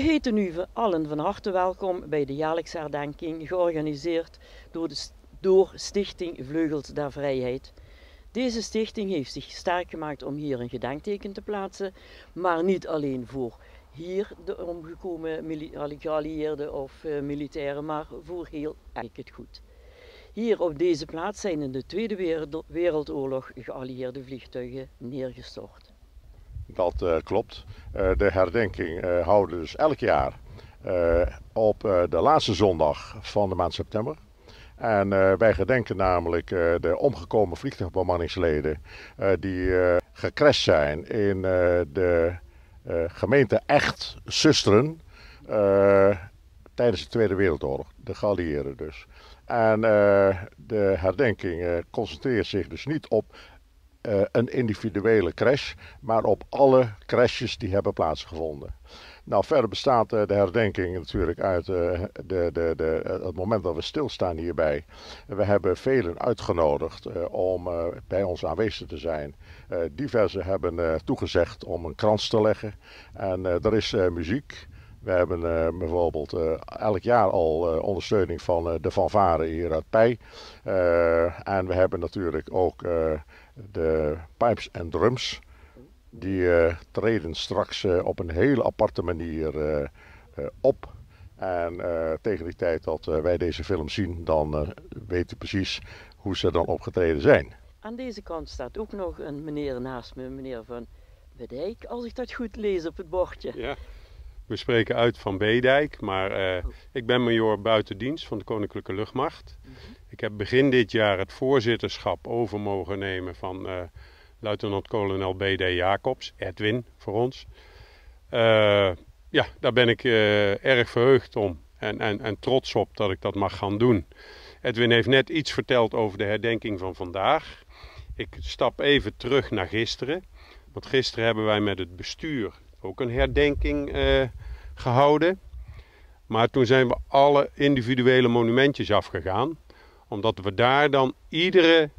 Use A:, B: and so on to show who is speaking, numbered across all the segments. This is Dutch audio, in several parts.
A: heten u allen van harte welkom bij de jaarlijkse herdenking, georganiseerd door Stichting Vleugels der Vrijheid. Deze stichting heeft zich sterk gemaakt om hier een gedenkteken te plaatsen, maar niet alleen voor hier de omgekomen geallieerden of militairen, maar voor heel het goed. Hier op deze plaats zijn in de Tweede Wereldoorlog geallieerde vliegtuigen neergestort.
B: Dat klopt. De herdenking houden we dus elk jaar op de laatste zondag van de maand september. En wij gedenken namelijk de omgekomen vliegtuigbemanningsleden die gecrashed zijn in de gemeente Echt-Susteren tijdens de Tweede Wereldoorlog, de geallieerden dus. En de herdenking concentreert zich dus niet op een individuele crash, maar op alle crashes die hebben plaatsgevonden. Nou, verder bestaat de herdenking natuurlijk uit het moment dat we stilstaan hierbij. We hebben velen uitgenodigd om bij ons aanwezig te zijn. Diverse hebben toegezegd om een krans te leggen. En er is muziek. We hebben bijvoorbeeld elk jaar al ondersteuning van de fanfare hier uit Pij. En we hebben natuurlijk ook de pipes en drums. Die treden straks op een hele aparte manier op. En tegen die tijd dat wij deze film zien, dan weet u precies hoe ze dan opgetreden zijn.
A: Aan deze kant staat ook nog een meneer naast me, meneer Van Bedijk, als ik dat goed lees op het bordje.
C: Ja, we spreken uit Van Bedijk, maar ik ben majoor buitendienst van de Koninklijke Luchtmacht. Ik heb begin dit jaar het voorzitterschap over mogen nemen van luitenant-kolonel B.D. Jacobs, Edwin voor ons. Ja, daar ben ik erg verheugd om en trots op dat ik dat mag gaan doen. Edwin heeft net iets verteld over de herdenking van vandaag. Ik stap even terug naar gisteren. Want gisteren hebben wij met het bestuur ook een herdenking gehouden. Maar toen zijn we alle individuele monumentjes afgegaan. Omdat we daar dan iedere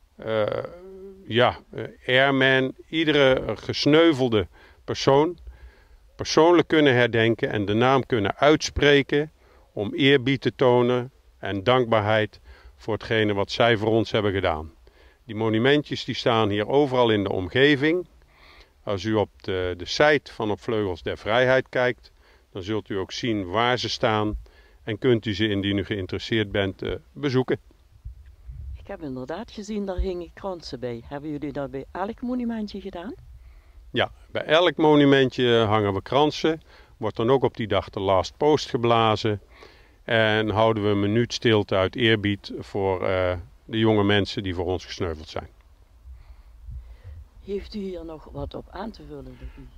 C: airman, iedere gesneuvelde persoon persoonlijk kunnen herdenken en de naam kunnen uitspreken om eerbied te tonen en dankbaarheid voor hetgene wat zij voor ons hebben gedaan. Die monumentjes die staan hier overal in de omgeving. Als u op de site van Op Vleugels der Vrijheid kijkt, dan zult u ook zien waar ze staan en kunt u ze indien u geïnteresseerd bent bezoeken.
A: Ik heb inderdaad gezien, daar hingen kransen bij. Hebben jullie dat bij elk monumentje gedaan?
C: Ja, bij elk monumentje hangen we kransen. Wordt dan ook op die dag de last post geblazen. En houden we een minuut stilte uit eerbied voor de jonge mensen die voor ons gesneuveld zijn.
A: Heeft u hier nog wat op aan te vullen?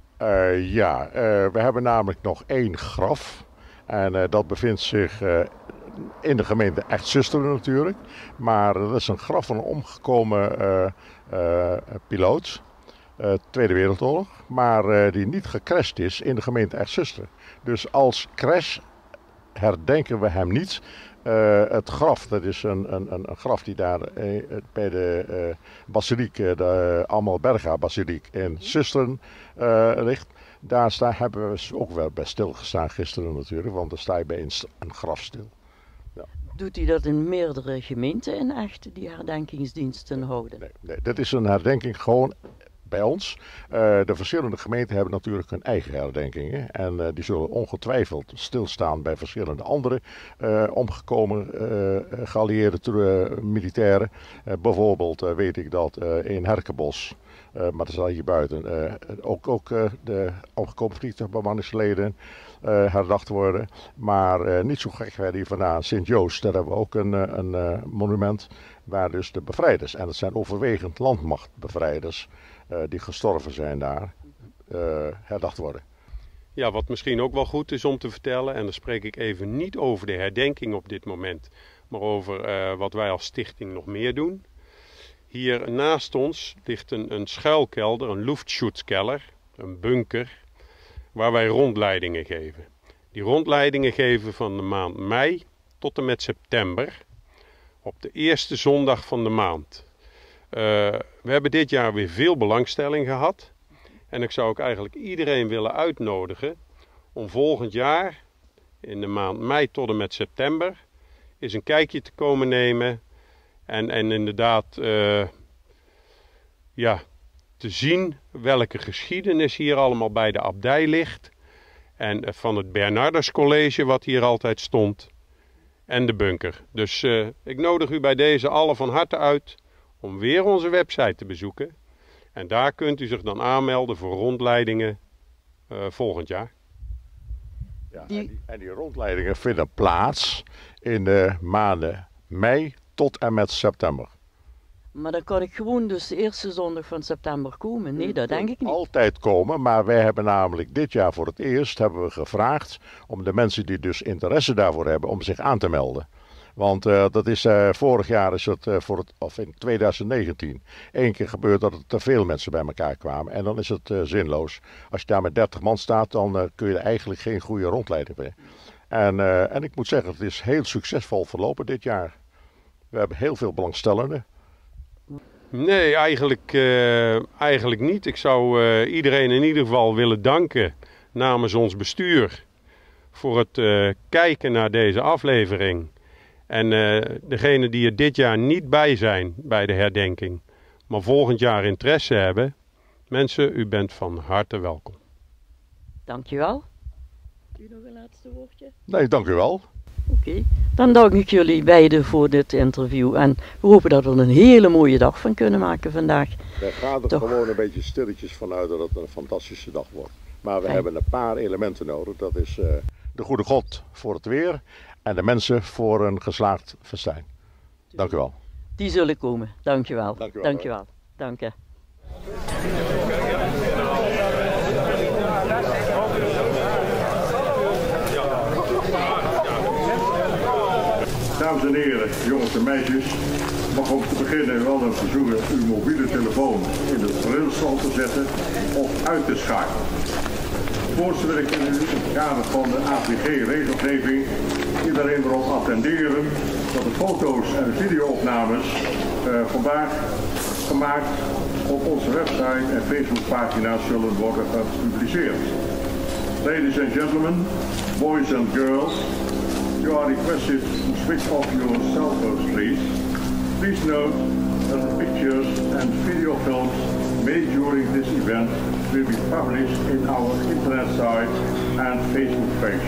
B: We hebben namelijk nog één graf. En dat bevindt zich in de gemeente Echt-Susteren natuurlijk. Maar dat is een graf van een omgekomen piloot. Tweede Wereldoorlog. Maar die niet gecrashed is in de gemeente Echt-Susteren. Dus als crash herdenken we hem niet. Het graf, dat is een graf die daar bij de basiliek, de Amalberga basiliek in Susteren ligt. Daar hebben we ook wel bij stilgestaan gisteren natuurlijk, want daar sta je bij een graf stil. Ja.
A: Doet u dat in meerdere gemeenten in Echt, die herdenkingsdiensten houden?
B: Nee, dit is een herdenking gewoon bij ons. De verschillende gemeenten hebben natuurlijk hun eigen herdenkingen. En die zullen ongetwijfeld stilstaan bij verschillende andere omgekomen geallieerde militairen. Bijvoorbeeld weet ik dat in Herkenbos, maar dat is al hier buiten, ook de omgekomen vliegtuigbemanningsleden herdacht worden. Maar niet zo gek verder hier vandaan, Sint-Joost, daar hebben we ook een monument waar dus de bevrijders, en dat zijn overwegend landmachtbevrijders, die gestorven zijn daar, herdacht worden.
C: Ja, wat misschien ook wel goed is om te vertellen, en dan spreek ik even niet over de herdenking op dit moment, maar over wat wij als stichting nog meer doen. Hier naast ons ligt een schuilkelder, een Luftschutzkeller, een bunker, waar wij rondleidingen geven. Die rondleidingen geven van de maand mei tot en met september, op de eerste zondag van de maand. We hebben dit jaar weer veel belangstelling gehad. En ik zou ook eigenlijk iedereen willen uitnodigen om volgend jaar, in de maand mei tot en met september, eens een kijkje te komen nemen. En inderdaad te zien welke geschiedenis hier allemaal bij de abdij ligt. En van het Bernardus College wat hier altijd stond. En de bunker. Dus ik nodig u bij deze allen van harte uit om weer onze website te bezoeken. En daar kunt u zich dan aanmelden voor rondleidingen volgend jaar.
B: Ja, en die rondleidingen vinden plaats in de maanden mei tot en met september.
A: Maar dan kan ik gewoon dus de eerste zondag van september komen. Nee, dat denk ik niet.
B: Altijd komen, maar wij hebben namelijk dit jaar voor het eerst hebben we gevraagd om de mensen die dus interesse daarvoor hebben, om zich aan te melden. Want dat is vorig jaar is het, of in 2019 één keer gebeurd dat er te veel mensen bij elkaar kwamen. En dan is het zinloos. Als je daar met 30 man staat, dan kun je eigenlijk geen goede rondleiding meer. En ik moet zeggen, het is heel succesvol verlopen dit jaar. We hebben heel veel belangstellenden.
C: Nee, eigenlijk niet. Ik zou iedereen in ieder geval willen danken namens ons bestuur voor het kijken naar deze aflevering. En degenen die er dit jaar niet bij zijn bij de herdenking, maar volgend jaar interesse hebben, mensen, u bent van harte welkom.
A: Dankjewel. U nog een laatste woordje?
B: Nee, dank u wel.
A: Oké, dan dank ik jullie beiden voor dit interview en we hopen dat we er een hele mooie dag van kunnen maken vandaag.
B: Wij gaan er gewoon een beetje stilletjes vanuit dat het een fantastische dag wordt. Maar we hebben een paar elementen nodig. Dat is de goede God voor het weer en de mensen voor een geslaagd festijn. Dank u wel.
A: Die zullen komen. Dankjewel.
B: Dankjewel.
A: Dankjewel. Dank je.
B: Dames en heren, jongens en meisjes, mag om te beginnen wel een verzoeken uw mobiele telefoon in de trilstand te zetten of uit te schakelen. Voorts wil ik in het kader van de APG-regelgeving iedereen erop attenderen dat de foto's en de videoopnames vandaag gemaakt op onze website en Facebookpagina's zullen worden gepubliceerd. Ladies and gentlemen, boys and girls, you are requested to switch off your cell phones, please. Please note that the pictures and video films made during this event will be published in our internet site and Facebook page.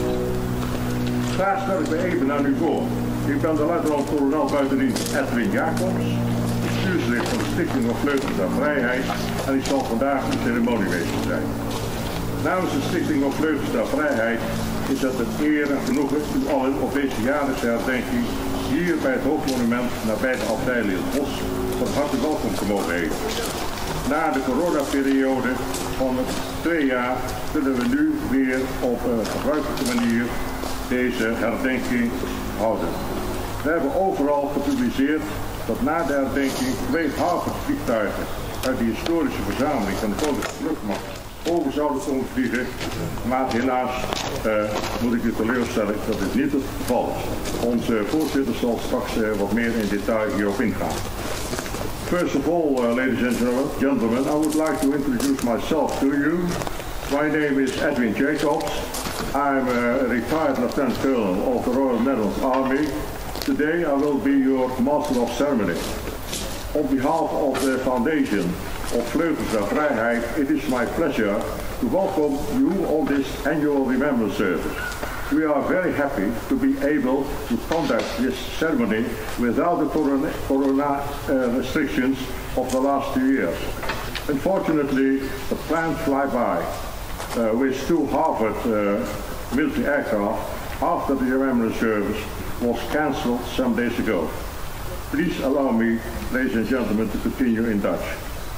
B: Graag stel ik me even aan u voor. Ik ben de luitenant-kolonel buitendienst Edwin Jacobs, bestuurslid van de Stichting of Vleugels naar Vrijheid, en ik zal vandaag de ceremoniemeester zijn. Namens de Stichting of Vleugels naar Vrijheid is het een eer en genoegen u allen op deze jaarlijkse herdenking hier bij het hoofdmonument nabij de abdij Leelsbos van harte welkom te mogen heten. Na de coronaperiode van 2 jaar zullen we nu weer op een gebruikelijke manier deze herdenking houden. We hebben overal gepubliceerd dat na de herdenking 2 Harvard-vliegtuigen uit de historische verzameling van de Koninklijke Luchtmacht over zouden komen vliegen, maar helaas moet ik u teleurstellen, dat is niet het geval. Onze voorzitter zal straks wat meer in detail hierop ingaan. First of all, ladies and gentlemen, I would like to introduce myself to you. My name is Edwin Jacobs. I'm a retired Lieutenant Colonel of the Royal Netherlands Army. Today I will be your Master of Ceremony. On behalf of the Foundation of Vleugels naar Vrijheid, it is my pleasure to welcome you on this annual remembrance service. We are very happy to be able to conduct this ceremony without the corona restrictions of the last 2 years. Unfortunately, the planned flyby with 2 Harvard military aircraft after the remembrance service was cancelled some days ago. Please allow me, ladies and gentlemen, to continue in Dutch.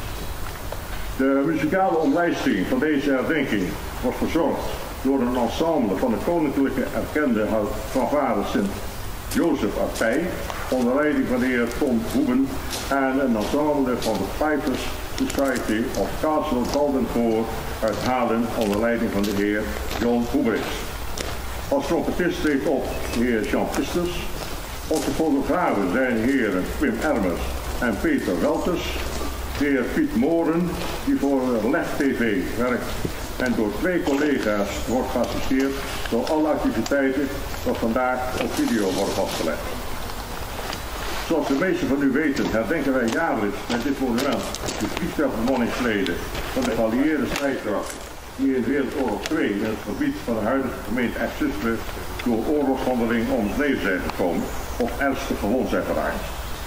B: De muzikale omlijsting van deze herdenking was verzorgd door een ensemble van de koninklijke erkende fanfare Sint-Jozef Abdij, onder leiding van de heer Tom Hoeben, en een ensemble van de Pipers Society of Castle Goldenpoort uit Haarlem, onder leiding van de heer John Hoebrix. Als trompetist treedt op de heer Jean Pisters. Onze fotografen zijn de heren Pim Ermers en Peter Welters. De heer Piet Moren, die voor Leg TV werkt, en door 2 collega's wordt geassisteerd, door alle activiteiten tot vandaag op video worden vastgelegd. Zoals de meesten van u weten herdenken wij jaarlijks met dit monument de vliegtuigbemanningsleden van de geallieerde strijdkrachten die in Wereldoorlog 2 in het gebied van de huidige gemeente Echtzuster door oorlogshandeling om het leven zijn gekomen of ernstig gewond zijn geraakt.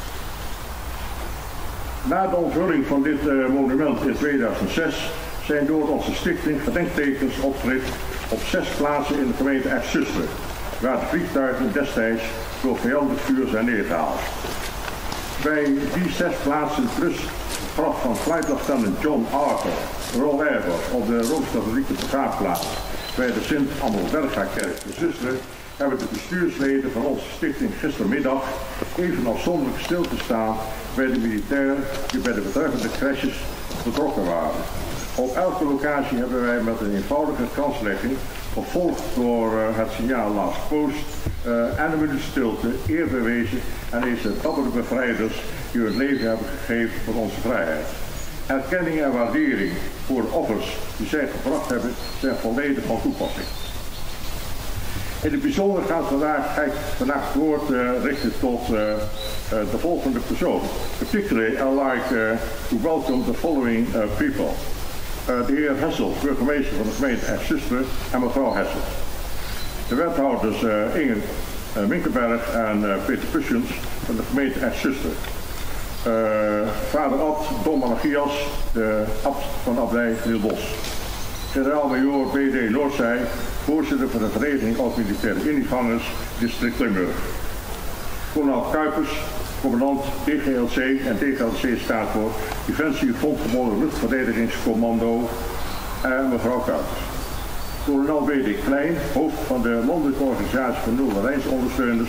B: Na de onthulling van dit monument in 2006 zijn door onze stichting gedenktekens opgericht op 6 plaatsen in de gemeente Echtzuster, waar de vliegtuigen destijds door vijandig vuur zijn neergehaald. Bij die 6 plaatsen plus het graf van Flight Lieutenant John Arthur, Royal Air Force, op de Rooms-Katholieke begraafplaats bij de Sint-Amelberga-kerk in Zusteren, hebben de bestuursleden van onze stichting gistermiddag even afzonderlijk stilgestaan bij de militairen die bij de betreffende crashes betrokken waren. Op elke locatie hebben wij met een eenvoudige kanslegging, gevolgd door het signaal Last Post en een minuut stilte, eer bewezen aan deze dappere bevrijders die hun leven hebben gegeven voor onze vrijheid. Erkenning en waardering voor de offers die zij gebracht hebben zijn volledig van toepassing. In het bijzonder ga ik vandaag het woord richten tot de volgende persoon. Particularly I like to welcome the following people. De heer Hessel, burgemeester van de gemeente Echtzuster, en mevrouw Hessel. De wethouders Inge Minkenberg en Peter Pussens van de gemeente Echtzuster. Vader Abt Don Malachias, de abt van de abdij Nielbos. Generaal-majoor B.D. Noordzij, voorzitter van de Vereniging Oud-Militaire Indiegangers, district Limburg. Kolonel Kuipers, commandant DGLC en DGLC staat voor Defensie Grondgebonden Luchtverdedigingscommando en mevrouw Kuipers. Kolonel W.D. Klein, hoofd van de landelijke organisatie van nulde reisondersteuners.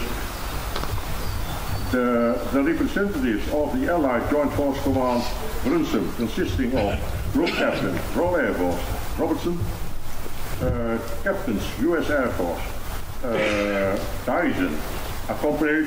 B: The representatives of the Allied Joint Force Command Brunsum, consisting of Group Captain, Royal Air Force, Robertson, Captains, U.S. Air Force, Dyson, accompanied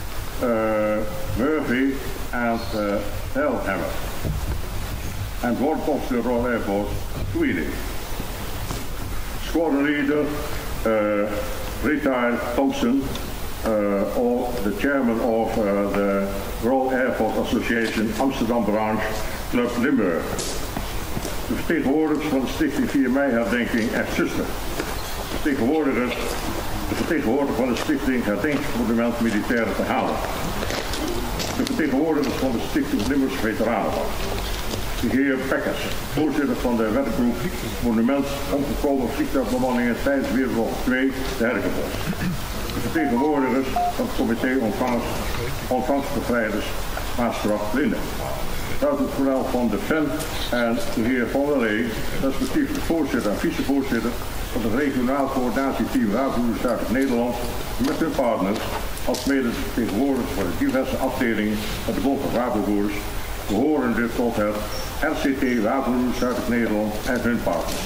B: Murphy and Hellhammer, and one of the Royal Air Force, Sweden. Squadron leader, retired Thompson, or the chairman of the Royal Air Force Association Amsterdam Branch Club Limburg. De vertegenwoordigers van de stichting 4 mei herdenking Echtzuster. De vertegenwoordiger van de stichting herdenkingsmonument militaire te halen. De vertegenwoordigers van de stichting Limburgse Veteranenbond. De heer Bekkers, voorzitter van de werkgroep Monument omgekomen vliegtuigbemanningen tijdens Wereldoorlog 2, de Herkenbos. De vertegenwoordigers van het comité ontvangstbevrijders Maastricht-Linden. Luitenant-kolonel van de Ven en de heer Van der Lee, respectievelijk voorzitter en vicevoorzitter van het regionaal coördinatieteam Wapenbroeders Zuid-Nederland met hun partners, als mede vertegenwoordigers voor de diverse afdelingen van de Bond van Wapenbroeders, behorende tot het RCT Wapenbroeders Zuid-Nederland en hun partners.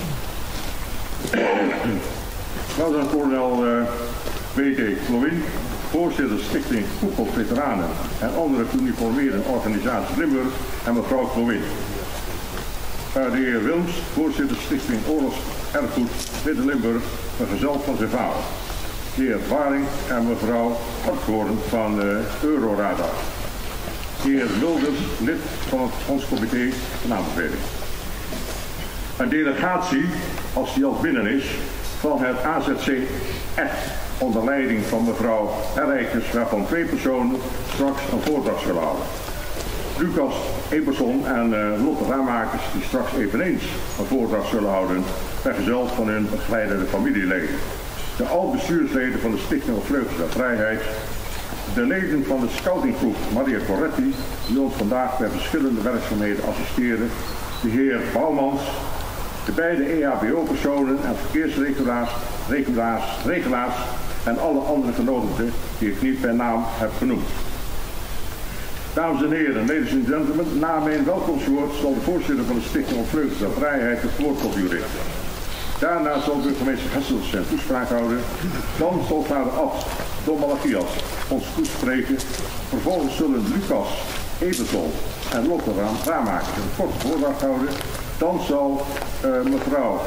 B: Luitenant-kolonel W.D. Clowin, voorzitter Stichting Voetbal Veteranen en andere geuniformeerde organisaties Limburg en mevrouw Clowin. De heer Wilms, voorzitter Stichting Oorlogserfgoed Midden-Limburg, vergezeld van zijn vader. De heer Waring en mevrouw Hartgoorn van Euroradar. De heer Wilders, lid van het Fondscomité van aanbeveling. Een delegatie, als die al binnen is, van het AZC Echt, onder leiding van mevrouw Herrijkers, waarvan 2 personen straks een voordracht zullen houden. Lucas Eberson en Lotte Raamakers, die straks eveneens een voordracht zullen houden, vergezeld van hun begeleidende familieleden. De al-bestuursleden van de Stichting op Vleugels der Vrijheid, de leden van de scoutinggroep Maria Corretti, die ons vandaag bij verschillende werkzaamheden assisteren, de heer Bouwmans, de beide EHBO-personen en verkeersregelaars en alle andere genodigden die ik niet per naam heb genoemd. Dames en heren, ladies and gentlemen, na mijn welkomstwoord zal de voorzitter van de Stichting op Vleugels der Vrijheid het woord tot u richten. Daarna zal burgemeester Hessels zijn toespraak houden. Dan zal vader Abt Don Malachias ons toespreken. Vervolgens zullen Lucas Eberson en Lotte Raamakers een korte voordracht houden. Dan zal mevrouw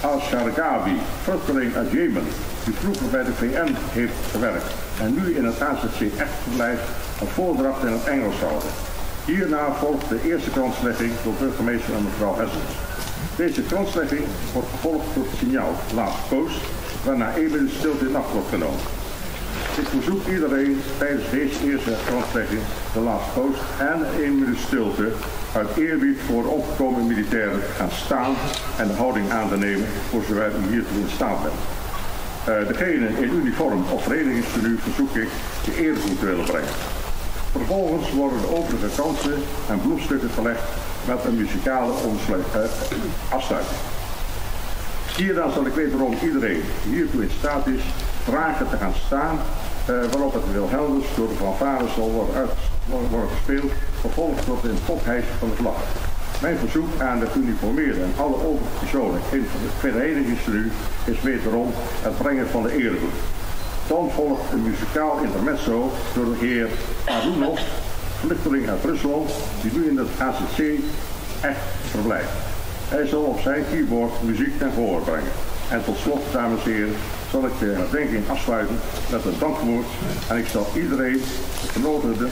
B: al-Shargawi, vluchteling uit Jemen, die vroeger bij de VN heeft gewerkt en nu in het HZC echt verblijft, een voordracht in het Engels houden. Hierna volgt de eerste kranslegging door burgemeester en mevrouw Hessels. Deze kranslegging wordt gevolgd door het signaal Last Post, waarna 1 minuut stilte in acht wordt genomen. Ik verzoek iedereen tijdens deze eerste kranslegging de Last Post en 1 minuut stilte uit eerbied voor omgekomen militairen te gaan staan en de houding aan te nemen voor zover u hiertoe in staat bent. Degenen in uniform of verenigingstenu verzoek ik de eergroet te willen brengen. Vervolgens worden de overige kansen en bloemstukken gelegd met een muzikale afsluiting. Hierna zal ik wederom iedereen die hiertoe in staat is vragen te gaan staan, waarop het Wilhelmus door de fanfare zal worden gespeeld, vervolgens tot een ophijzen van de vlag. Mijn verzoek aan de geuniformeerden en alle overige personen in het verenigingstenu is wederom het brengen van de eregroet. Dan volgt een muzikaal intermezzo door de heer Arunov, vluchteling uit Rusland, die nu in het HZC echt verblijft. Hij zal op zijn keyboard muziek ten gehoor brengen. En tot slot, dames en heren, zal ik de herdenking afsluiten met een dankwoord. En ik zal iedereen, de genodigden,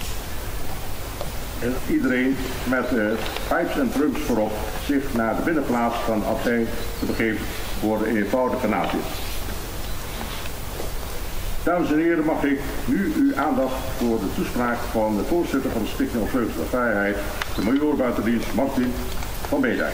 B: iedereen met pipes en drums voorop zich naar de binnenplaats van de abdij te begeven voor de eenvoudige nazicht. Dames en heren, mag ik nu uw aandacht voor de toespraak van de voorzitter van de Stichting Vleugels der Vrijheid, de majoor buitendienst Martin van Beedijk.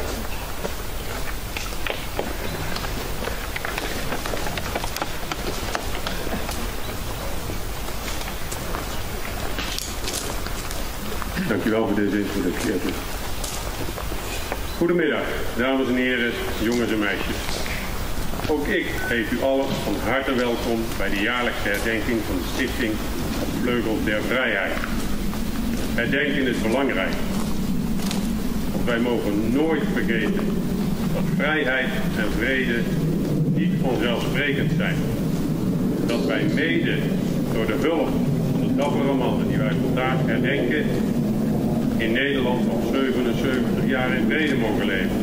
C: Dankjewel voor deze introductie. Goedemiddag, dames en heren, jongens en meisjes. Ook ik heet u allen van harte welkom bij de jaarlijkse herdenking van de Stichting Vleugels der Vrijheid. Herdenken is belangrijk. Want wij mogen nooit vergeten dat vrijheid en vrede niet vanzelfsprekend zijn. Dat wij mede door de hulp van de dappere mannen die wij vandaag herdenken, in Nederland al 77 jaar in vrede mogen leven.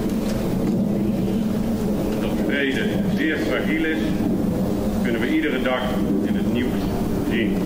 C: Dat vrede zeer fragiel is, kunnen we iedere dag in het nieuws zien.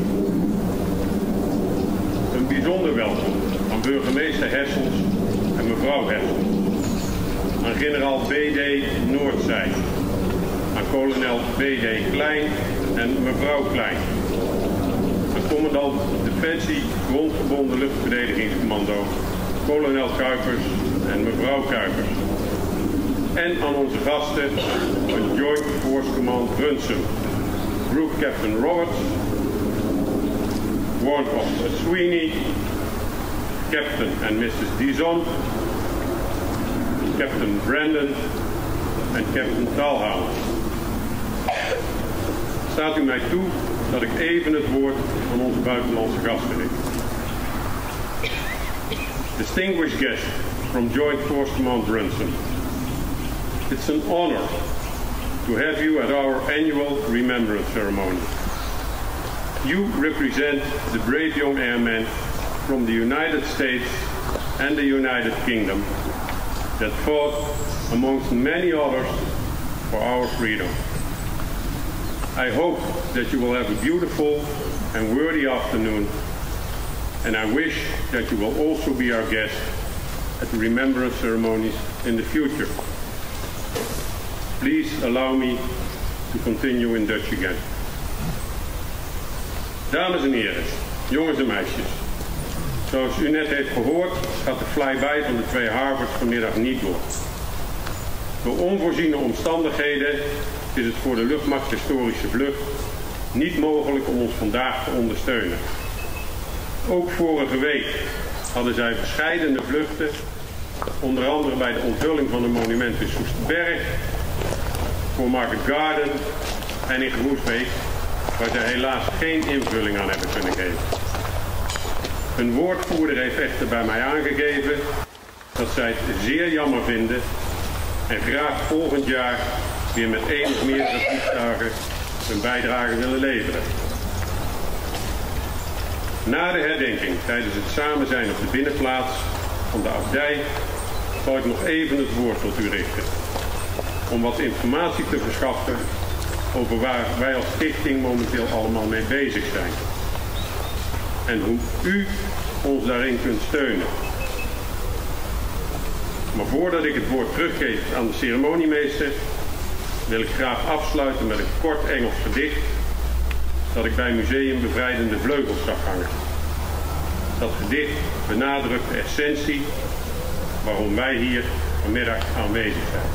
C: Een bijzonder welkom aan burgemeester Hessels en mevrouw Hessels, aan generaal B.D. Noordzij, aan kolonel B.D. Klein en mevrouw Klein, aan commandant Defensie Grondgebonden Luchtverdedigingscommando, kolonel Kuipers en mevrouw Kuipers. En aan onze gasten van Joint Force Command Brunsum, Group Captain Roberts, Warrant Officer Sweeney, Captain and Mrs. Dizon, Captain Brandon en Captain Talhound. Staat u mij toe dat ik even het woord aan onze buitenlandse gasten richt. Distinguished guests from Joint Force Command Brunsum, it's an honor to have you at our annual remembrance ceremony. You represent the brave young airmen from the United States and the United Kingdom that fought, amongst many others, for our freedom. I hope that you will have a beautiful and worthy afternoon, and I wish that you will also be our guest at the remembrance ceremonies in the future. Please allow me to continue in Dutch again. Dames en heren, jongens en meisjes. Zoals u net heeft gehoord, gaat de flyby van de twee Harvards vanmiddag niet door. Door onvoorziene omstandigheden is het voor de luchtmacht historische vlucht niet mogelijk om ons vandaag te ondersteunen. Ook vorige week hadden zij verscheidene vluchten, onder andere bij de onthulling van een monument in Soesterberg, voor Market Garden en in Groesbeek, waar zij helaas geen invulling aan hebben kunnen geven. Een woordvoerder heeft echter bij mij aangegeven dat zij het zeer jammer vinden en graag volgend jaar weer met één of meerdere vliegtuigen hun bijdrage willen leveren. Na de herdenking tijdens het samen zijn op de binnenplaats van de abdij zal ik nog even het woord tot u richten. om wat informatie te verschaffen over waar wij als stichting momenteel allemaal mee bezig zijn. En hoe u ons daarin kunt steunen. Maar voordat ik het woord teruggeef aan de ceremoniemeester, wil ik graag afsluiten met een kort Engels gedicht dat ik bij Museum Bevrijdende Vleugels zag hangen. Dat gedicht benadrukt de essentie waarom wij hier vanmiddag aanwezig zijn.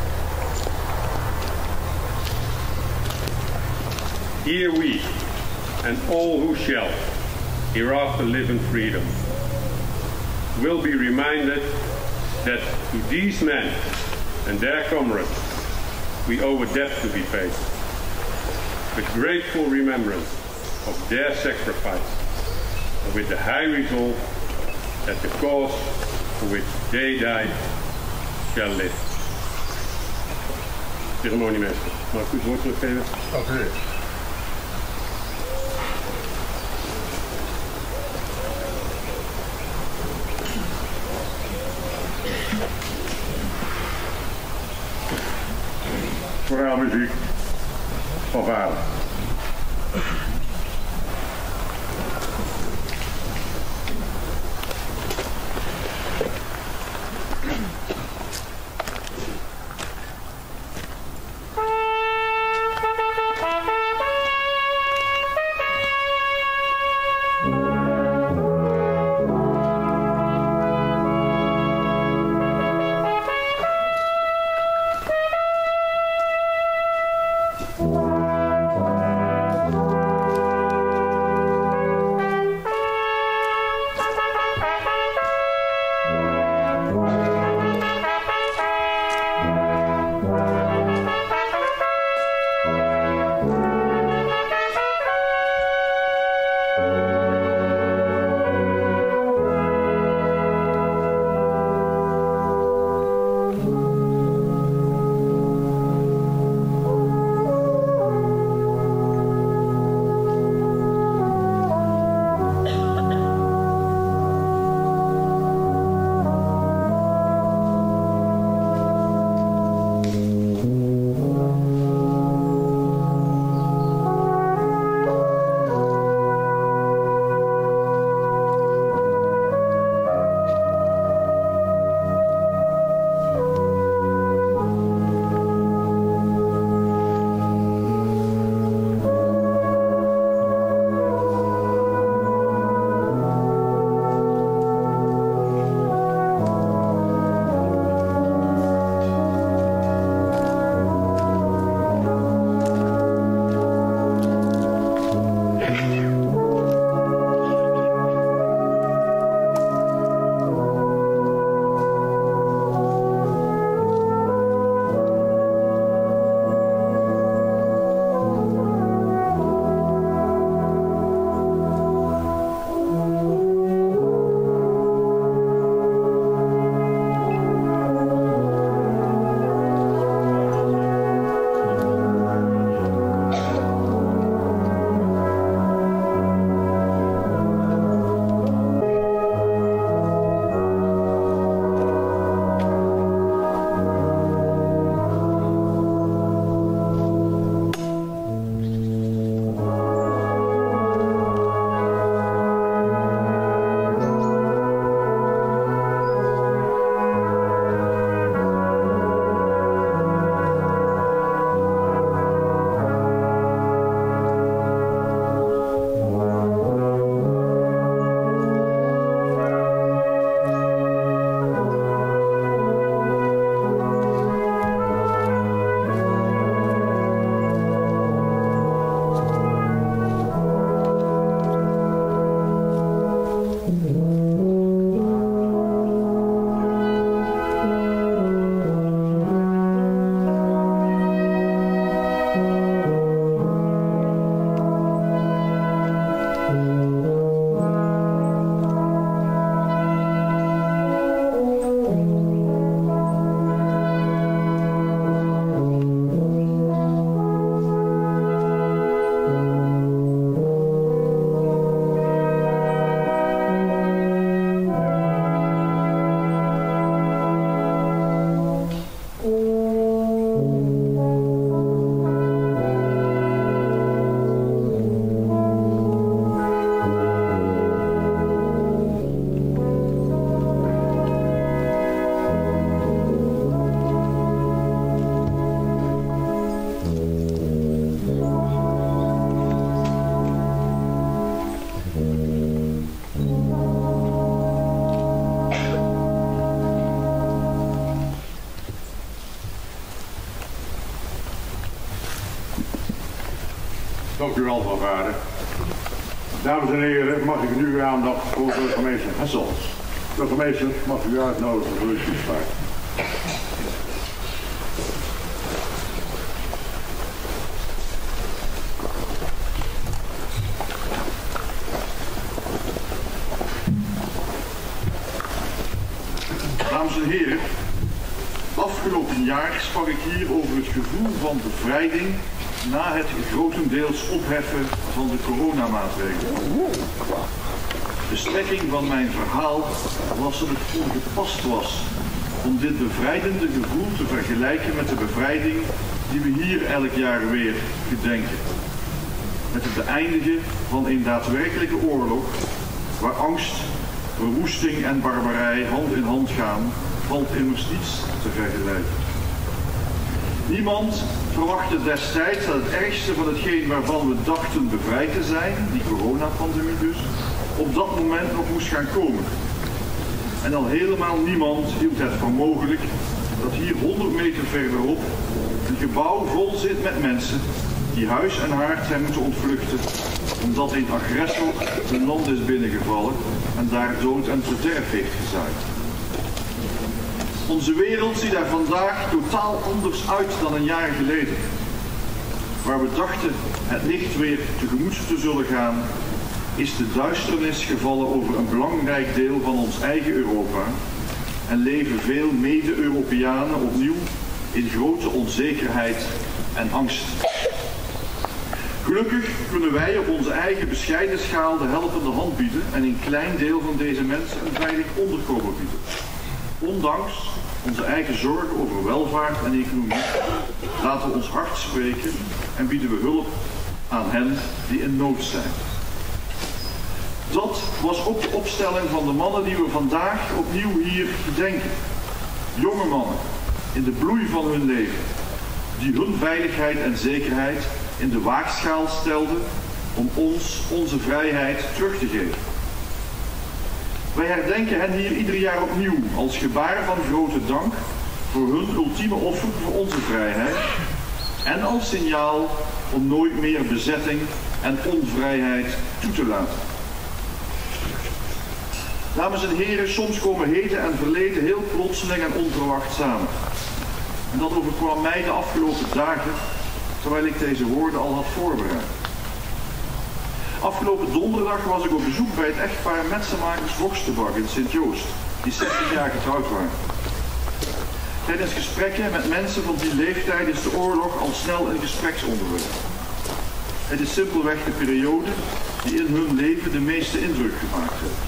C: Here we, and all who shall, hereafter live in freedom, will be reminded that to these men and their comrades we owe a debt to be paid, with grateful remembrance of their sacrifice, and with the high resolve that the cause for which they died shall live. Ceremoniemeester, mag ik u het woord teruggeven?
B: Absoluut. Koraalmuziek van vader. Dank u wel, mevrouw Vader. Dames en heren, mag ik nu uw aandacht voor burgemeester Hessels. Burgemeester, mag u uitnodigen voor uw toespraak.
D: Dames en heren, afgelopen jaar sprak ik hier over het gevoel van bevrijding na het grotendeels opheffen van de coronamaatregelen. De strekking van mijn verhaal was dat het ongepast was om dit bevrijdende gevoel te vergelijken met de bevrijding die we hier elk jaar weer gedenken. Met het beëindigen van een daadwerkelijke oorlog waar angst, verwoesting en barbarij hand in hand gaan, valt immers niets te vergelijken. Niemand verwachtte destijds dat het ergste van hetgeen waarvan we dachten bevrijd te zijn, die coronapandemie dus, op dat moment nog moest gaan komen. En al helemaal niemand hield het voor mogelijk dat hier 100 meter verderop een gebouw vol zit met mensen die huis en haard zijn moeten ontvluchten omdat een agressor hun land is binnengevallen en daar dood en verderf heeft gezaaid. Onze wereld ziet er vandaag totaal anders uit dan een jaar geleden. Waar we dachten het licht weer tegemoet te zullen gaan, is de duisternis gevallen over een belangrijk deel van ons eigen Europa en leven veel mede-Europeanen opnieuw in grote onzekerheid en angst. Gelukkig kunnen wij op onze eigen bescheiden schaal de helpende hand bieden en een klein deel van deze mensen een veilig onderkomen bieden. Ondanks onze eigen zorgen over welvaart en economie laten we ons hart spreken en bieden we hulp aan hen die in nood zijn. Dat was ook de opstelling van de mannen die we vandaag opnieuw hier gedenken. Jonge mannen in de bloei van hun leven, die hun veiligheid en zekerheid in de waagschaal stelden om ons onze vrijheid terug te geven. Wij herdenken hen hier ieder jaar opnieuw als gebaar van grote dank voor hun ultieme offer voor onze vrijheid en als signaal om nooit meer bezetting en onvrijheid toe te laten. Dames en heren, soms komen heden en verleden heel plotseling en onverwacht samen. En dat overkwam mij de afgelopen dagen, terwijl ik deze woorden al had voorbereid. Afgelopen donderdag was ik op bezoek bij het echtpaar Metsenmakers Voxtebach in Sint-Joost, die 60 jaar getrouwd waren. Tijdens gesprekken met mensen van die leeftijd is de oorlog al snel een gespreksonderwerp. Het is simpelweg de periode die in hun leven de meeste indruk gemaakt heeft.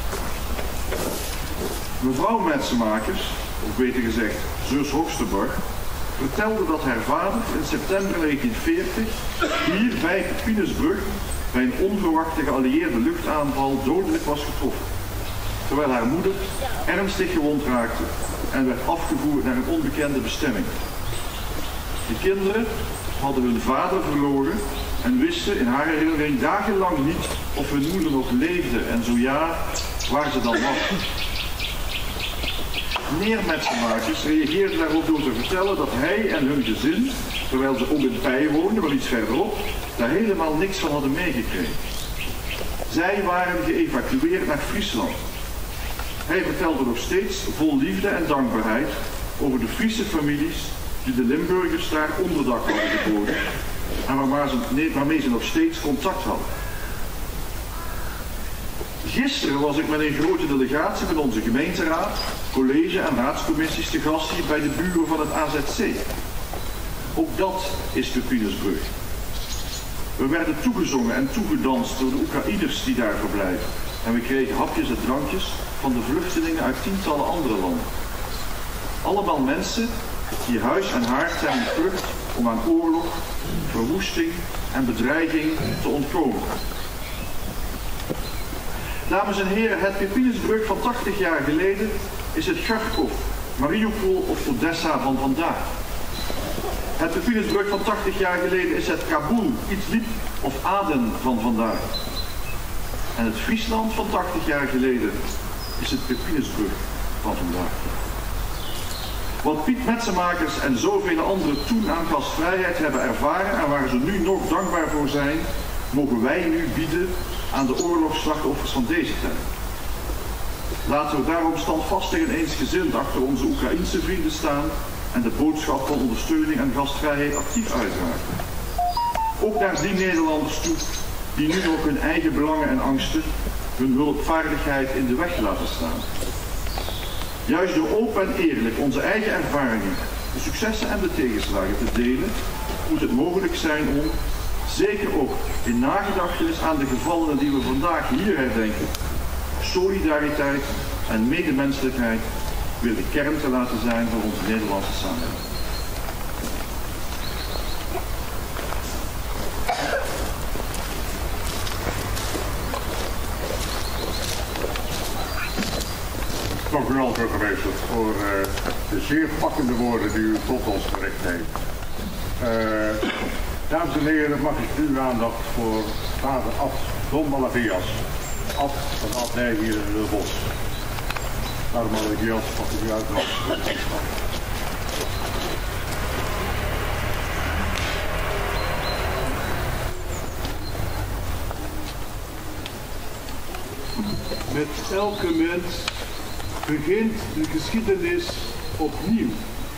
D: Mevrouw Metsenmakers, of beter gezegd zus Voxtebach, vertelde dat haar vader in september 1940 hier bij Pepinusbrug bij een onverwachte geallieerde luchtaanval dodelijk was getroffen, terwijl haar moeder ernstig gewond raakte en werd afgevoerd naar een onbekende bestemming. De kinderen hadden hun vader verloren en wisten in haar herinnering dagenlang niet of hun moeder nog leefde en zo ja, waar ze dan was. Meneer Metsenmakers reageerde daarop door te vertellen dat hij en hun gezin, terwijl ze ook in Pij woonden, wel iets verderop, daar helemaal niks van hadden meegekregen. Zij waren geëvacueerd naar Friesland. Hij vertelde nog steeds vol liefde en dankbaarheid over de Friese families die de Limburgers daar onderdak hadden geboden en waarmee ze nog steeds contact hadden. Gisteren was ik met een grote delegatie van onze gemeenteraad, college en raadscommissies te gast hier bij de buren van het AZC. Ook dat is Pepinusbrug. We werden toegezongen en toegedanst door de Oekraïners die daar verblijven. En we kregen hapjes en drankjes van de vluchtelingen uit tientallen andere landen. Allemaal mensen die huis en haard zijn gevlucht om aan oorlog, verwoesting en bedreiging te ontkomen. Dames en heren, het Pepinusbrug van 80 jaar geleden is het Kharkov, Mariupol of Odessa van vandaag. Het Pepinusbrug van 80 jaar geleden is het Kabul, Idlib of Aden van vandaag. En het Friesland van 80 jaar geleden is het Pepinusbrug van vandaag. Wat Piet Metsenmakers en zoveel anderen toen aan gastvrijheid hebben ervaren en waar ze nu nog dankbaar voor zijn, mogen wij nu bieden aan de oorlogsslachtoffers van deze tijd. Laten we daarom standvastig en eensgezind achter onze Oekraïense vrienden staan en de boodschap van ondersteuning en gastvrijheid actief uitdragen. Ook naar die Nederlanders toe die nu nog hun eigen belangen en angsten, hun hulpvaardigheid in de weg laten staan. Juist door open en eerlijk onze eigen ervaringen, de successen en de tegenslagen te delen, moet het mogelijk zijn om, zeker ook in nagedachtenis aan de gevallenen die we vandaag hier herdenken, solidariteit en medemenselijkheid weer de kern te laten zijn van onze Nederlandse samenleving.
B: Dank u wel, burgemeester, voor de zeer pakkende woorden die u tot ons gericht heeft. Dames en heren, mag ik uw aandacht voor vader Abt Don Malavias, Abt van de abdij hier in het bos. Vader Malavias, mag ik u uitnodigen.
E: Met elke mens begint de geschiedenis opnieuw.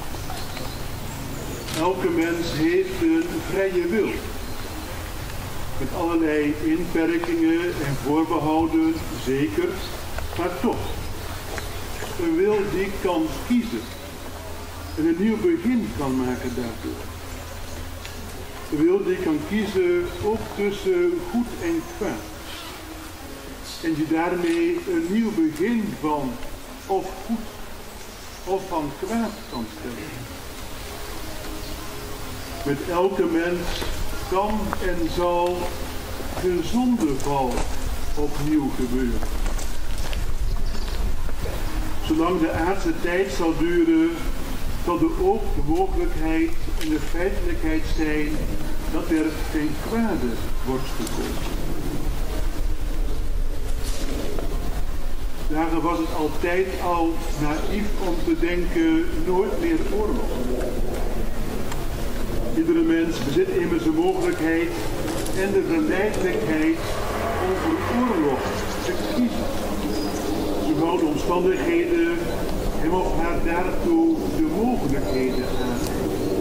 E: Elke mens heeft een vrije wil. Met allerlei inperkingen en voorbehouden, zeker, maar toch. Een wil die kan kiezen en een nieuw begin kan maken daardoor. Een wil die kan kiezen ook tussen goed en kwaad. En die daarmee een nieuw begin van of goed of van kwaad kan stellen. Met elke mens kan en zal de zondeval opnieuw gebeuren. Zolang de aardse tijd zal duren, zal er ook de mogelijkheid en de feitelijkheid zijn dat er ten kwade wordt gekozen. Daarom was het altijd al naïef om te denken, nooit meer oorlog. Iedere mens bezit immers de mogelijkheid en de verleidelijkheid om voor oorlog te kiezen. Zowel de omstandigheden hem of haar daartoe de mogelijkheden aangeven.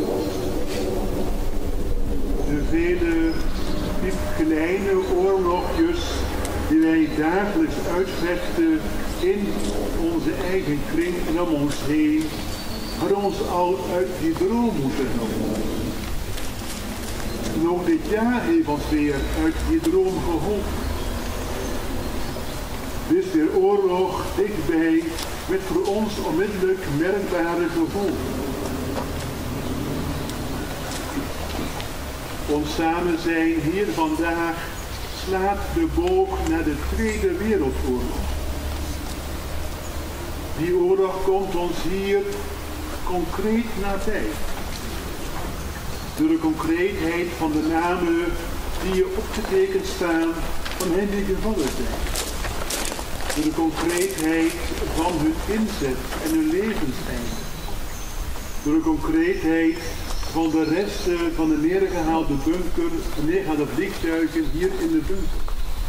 E: De vele piepkleine oorlogjes die wij dagelijks uitvechten in onze eigen kring en om ons heen, hadden ons al uit die droom moeten helpen. En ook dit jaar heeft ons weer uit die droom geholpen. Dit is weer oorlog dichtbij met voor ons onmiddellijk merkbare gevolgen. Ons samen zijn hier vandaag slaat de boog naar de Tweede Wereldoorlog. Die oorlog komt ons hier concreet nabij. Door de concreetheid van de namen die hier opgetekend staan van hen die gevallen zijn. Door de concreetheid van hun inzet en hun levenseinde. Door de concreetheid van de resten van de neergehaalde bunker, de neergehaalde vliegtuigen hier in de bunker.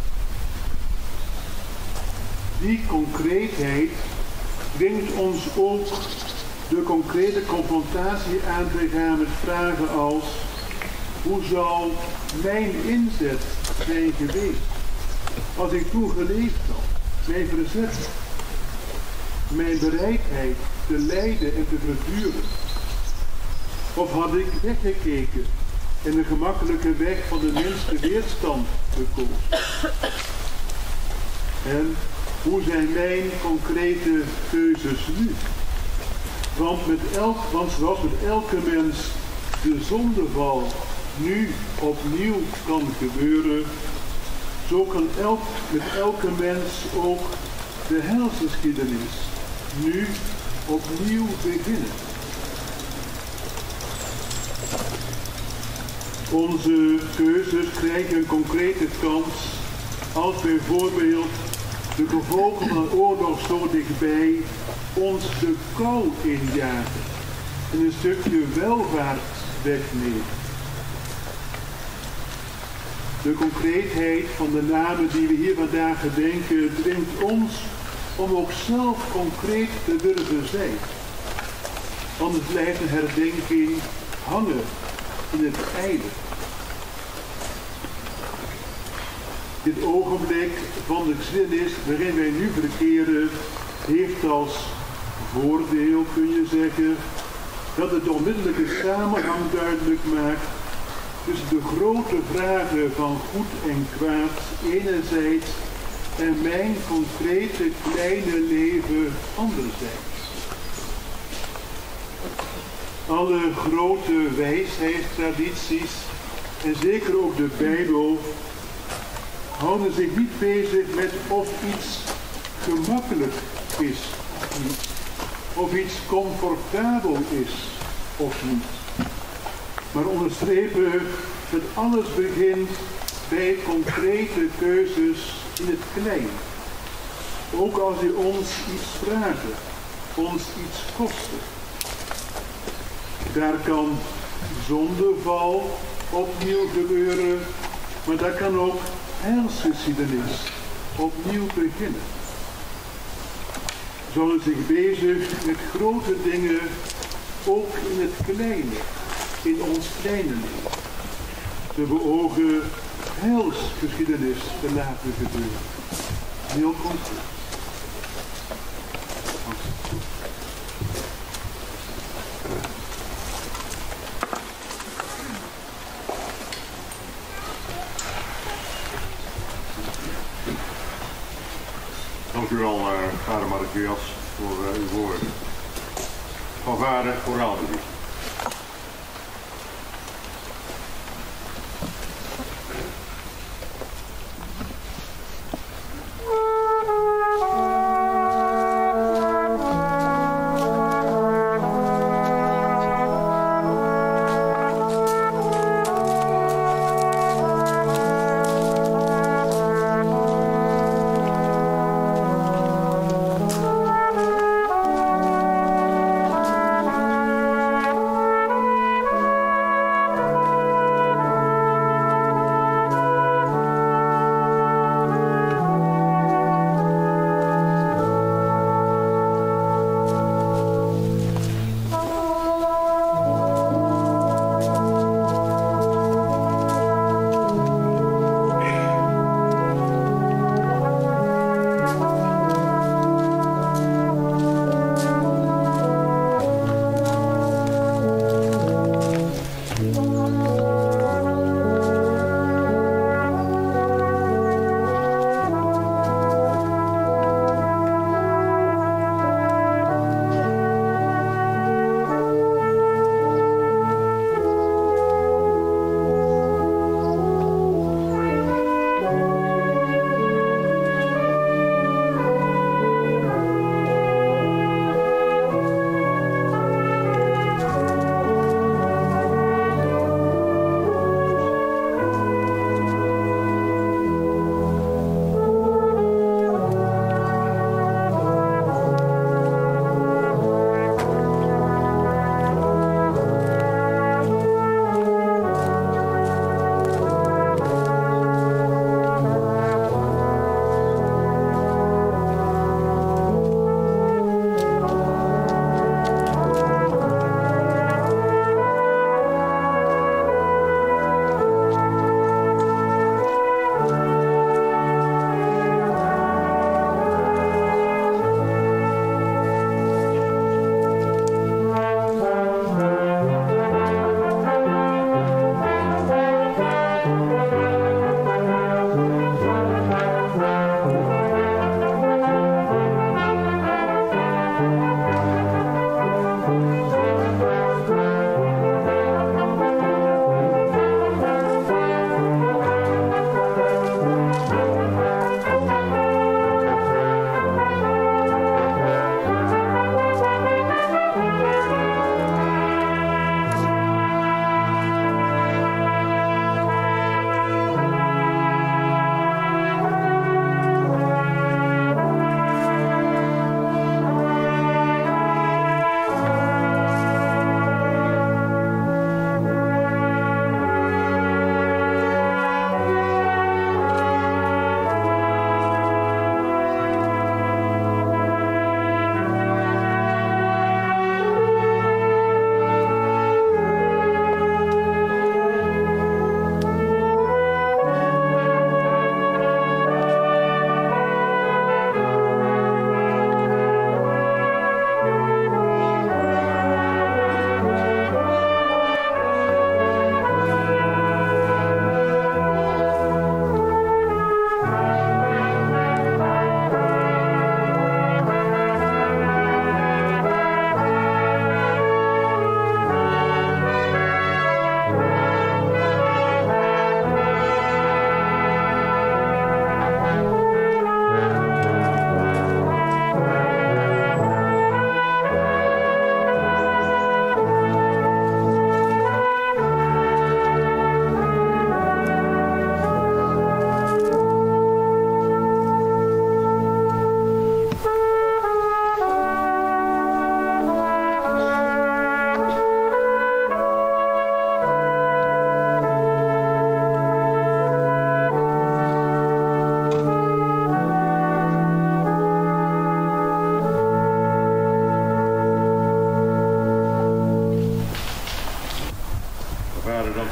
E: Die concreetheid dwingt ons ook de concrete confrontatie aan te gaan met vragen als: hoe zou mijn inzet zijn geweest als ik toen geleefd had? Mijn verzet, mijn bereidheid te lijden en te verduren. Of had ik weggekeken en de gemakkelijke weg van de minste weerstand gekozen? En hoe zijn mijn concrete keuzes nu? Want zoals met elke mens de zondeval nu opnieuw kan gebeuren, zo kan met elke mens ook de helsgeschiedenis nu opnieuw beginnen. Onze keuzes krijgen een concrete kans als bijvoorbeeld de gevolgen van een oorlog zo dichtbij ons de kou injagen en een stukje welvaart wegnemen. De concreetheid van de namen die we hier vandaag gedenken dwingt ons om ook zelf concreet te durven zijn. Anders blijft een herdenking hangen in het ijle. Dit ogenblik van de geschiedenis waarin wij nu verkeren, heeft als voordeel, kun je zeggen, dat het de onmiddellijke samenhang duidelijk maakt tussen de grote vragen van goed en kwaad enerzijds en mijn concrete kleine leven anderzijds. Alle grote wijsheidstradities en zeker ook de Bijbel houden zich niet bezig met of iets gemakkelijk is of niet, of iets comfortabel is of niet. Maar onderstrepen dat alles begint bij concrete keuzes in het klein. Ook als die ons iets vragen, ons iets kosten. Daar kan zondeval opnieuw gebeuren, maar daar kan ook heilsgeschiedenis opnieuw beginnen. Zullen zich bezig met grote dingen, ook in het kleine, in ons kleine leven. De beogen heilsgeschiedenis te laten gebeuren. Heel concreet.
B: Dank u wel, vader Markias, voor uw woorden. Van vader Koraalbezicht.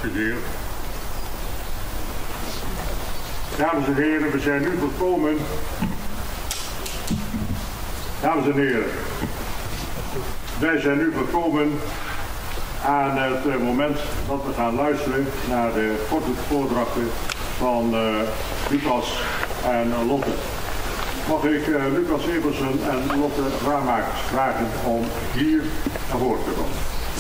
D: excuseer. Dames en heren, we zijn nu gekomen. Dames en heren, wij zijn nu gekomen aan het moment dat we gaan luisteren naar de korte voordrachten van Lucas en Lotte. Mag ik Lucas Eversen en Lotte Ramakers vragen om hier naar voren te komen.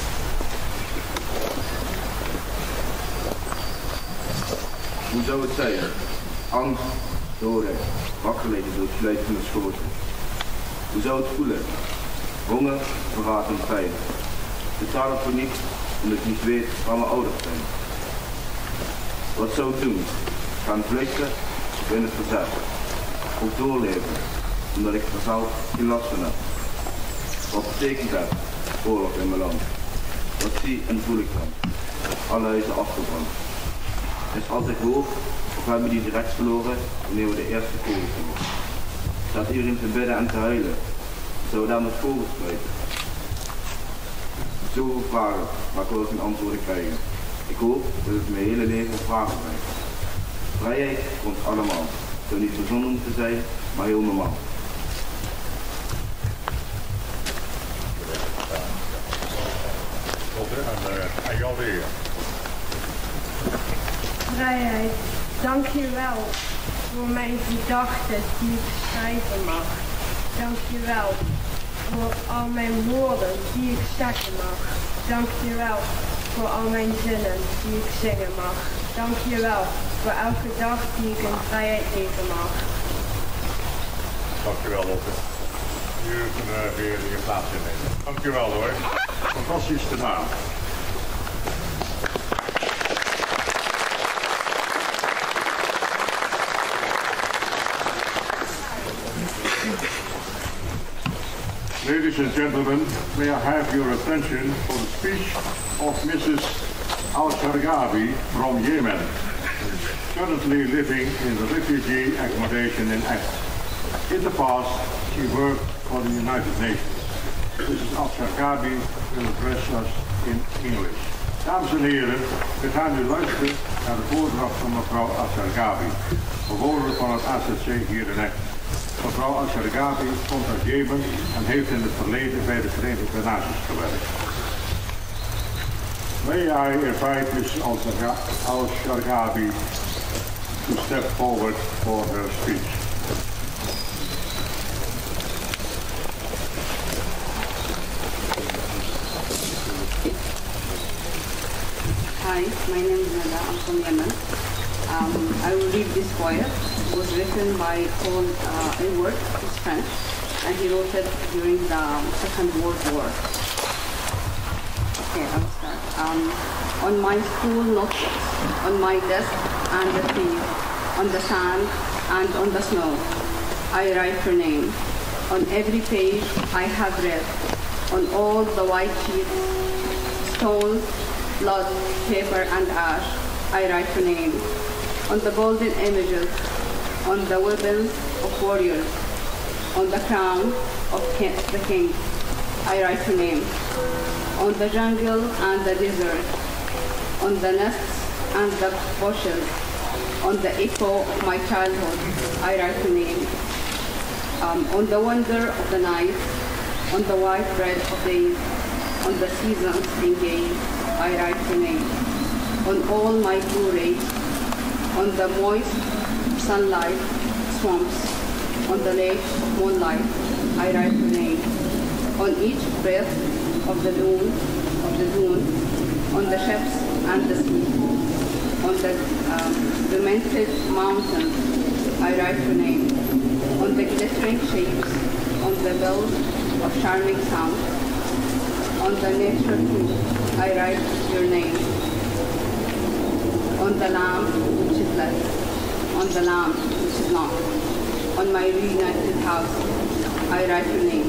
F: Hoe zou het zijn? Angst, doorrecht, wakker liggen door het slijt van de schoten. Hoe zou het voelen? Honger, verraad en pijn. Totale paniek omdat ik niet weet waar mijn ouders zijn. Wat zou ik doen? Gaan vluchten of in het verzet? Of doorleven, omdat ik er zelf geen last van heb. Wat betekent dat? Oorlog in mijn land. Wat zie en voel ik dan? Alle huizen afgebrand. Is altijd hoog, of hebben die direct verloren wanneer we de eerste kogel voeren? Staat iedereen te bidden en te huilen? Zou we daar met kogels spreken? Zoveel vragen, maar ik wil geen antwoorden krijgen. Ik hoop dat het mijn hele leven vragen blijft. Vrijheid voor ons allemaal. Het zou niet bijzonder moeten zijn, maar heel normaal.
D: En jou de heer.
G: Vrijheid, dank je wel voor mijn gedachten die ik schrijven mag. Dank je wel voor al mijn woorden die ik zeggen mag. Dank je wel voor al mijn zinnen die ik zingen mag. Dank je wel voor elke dag die ik in vrijheid leven mag.
D: Dank je wel, Lotte. Jullie kunnen weer je plaats innemen. Dank je wel hoor. Fantastisch gedaan. Ladies and gentlemen, may I have your attention for the speech of Mrs. Al-Shargabi from Yemen, currently living in the refugee accommodation in Est. In the past, she worked for the United Nations. Mrs. Al-Shargabi will address us in English. Dames en heren, we gaan nu luisteren naar de voordracht van mevrouw Al-Shargabi, bewoner van het AZC hier in Est. Mevrouw Al-Shargabi komt uit Jemen en heeft in het verleden bij de Verenigde Naties gewerkt. May I invite Ms. Al-Shargabi to step forward for her speech.
H: Hi, my name is Nada. I'm from Yemen. I will read this poem. It was written by Paul Edward, his friend, and he wrote it during the Second World War. Okay, I'll start. On my school notebooks, on my desk and the tree, on the sand and on the snow, I write your name. On every page I have read, on all the white sheets, stones, blood, paper and ash, I write your name. On the golden images, on the weapons of warriors, on the crown of the king, I write your name. On the jungle and the desert, on the nests and the bushes, on the echo of my childhood, I write your name. On the wonder of the night, on the white bread of days, on the seasons in gay, I write your name. On all my blue rays, on the moist sunlight swamps, on the lake of moonlight, I write your name. On each breath of the dune, on the ships and the sea, on the demented mountains, I write your name. On the glittering shapes, on the bells of charming sound, on the nature too, I write your name. On the lamb which is left, on the lamb which is not, on my reunited house, I write your name.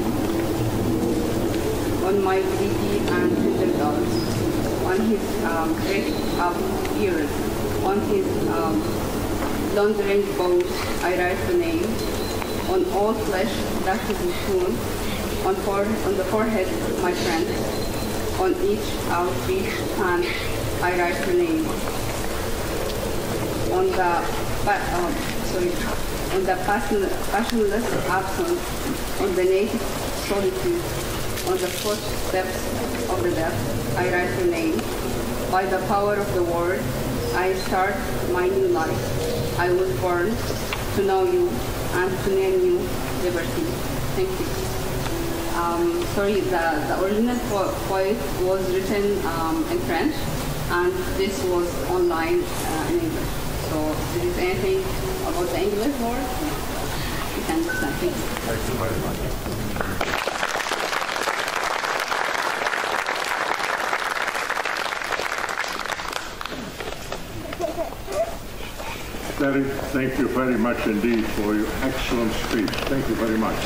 H: On my greedy and tender dogs, on his great ears, on his laundering bones, I write your name. On all flesh that is shown, on the forehead, my friend, on each outreached hand, I write her name. On the passionless absence, on the native solitude, on the footsteps of the deaf, I write her name. By the power of the word, I start my new life. I was born to know you and to name you liberty. Thank you. The original poem was written in French, and this was online in English. So if there is anything about the English word, you can understand. Thank you.
B: Thank you very much.
D: Terry, thank you very much indeed for your excellent speech. Thank you very much.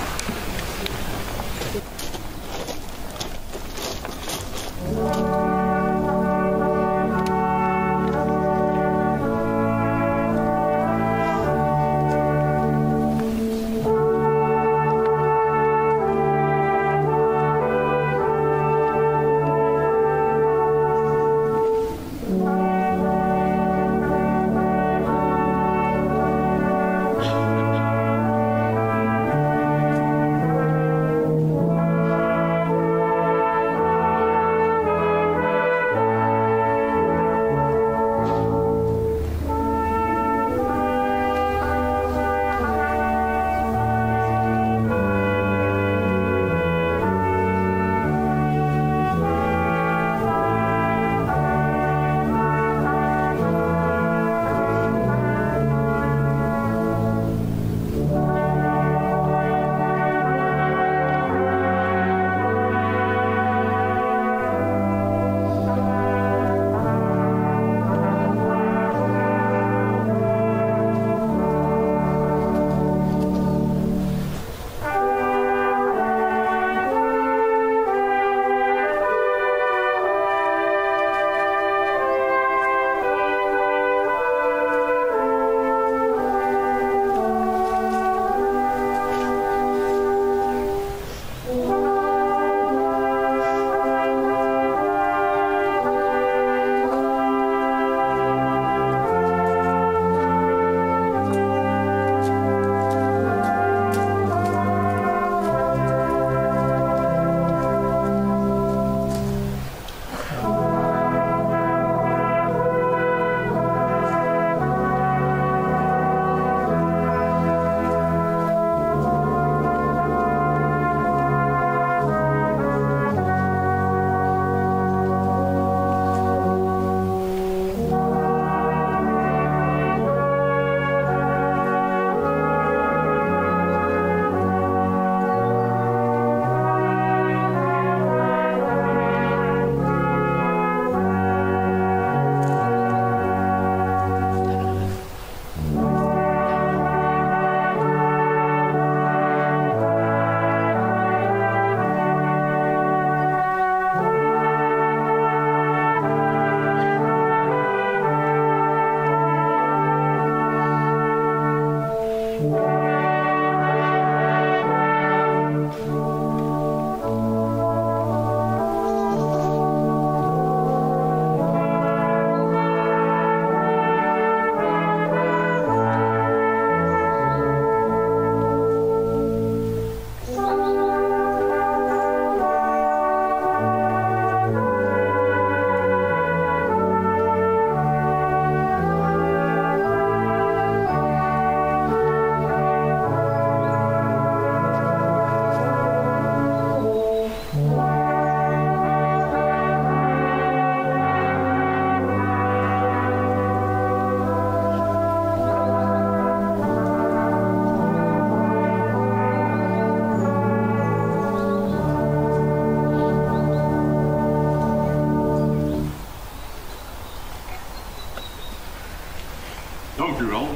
D: Dank u wel.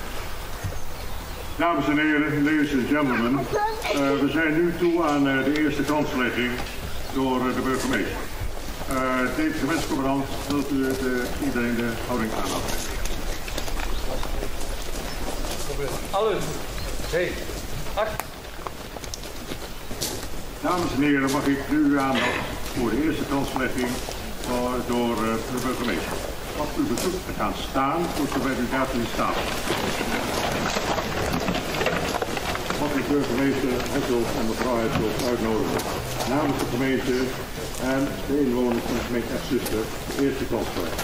D: Dames en heren, ladies and gentlemen, we zijn nu toe aan de eerste kanslegging door de burgemeester. Deze gemeenscommandant, wilt u iedereen de houding aanhouden?
I: Alles. Hey, acht.
D: Dames en heren, mag ik nu uw aandacht voor de eerste kanslegging
B: door de burgemeester. Als u bezoekt te gaan staan, moeten wij u daartoe in staat. Mag ik burgemeester Hethof en mevrouw Hethof uitnodigen namens de gemeente en de inwoners van de gemeente Erzuster de eerste kans krijgen.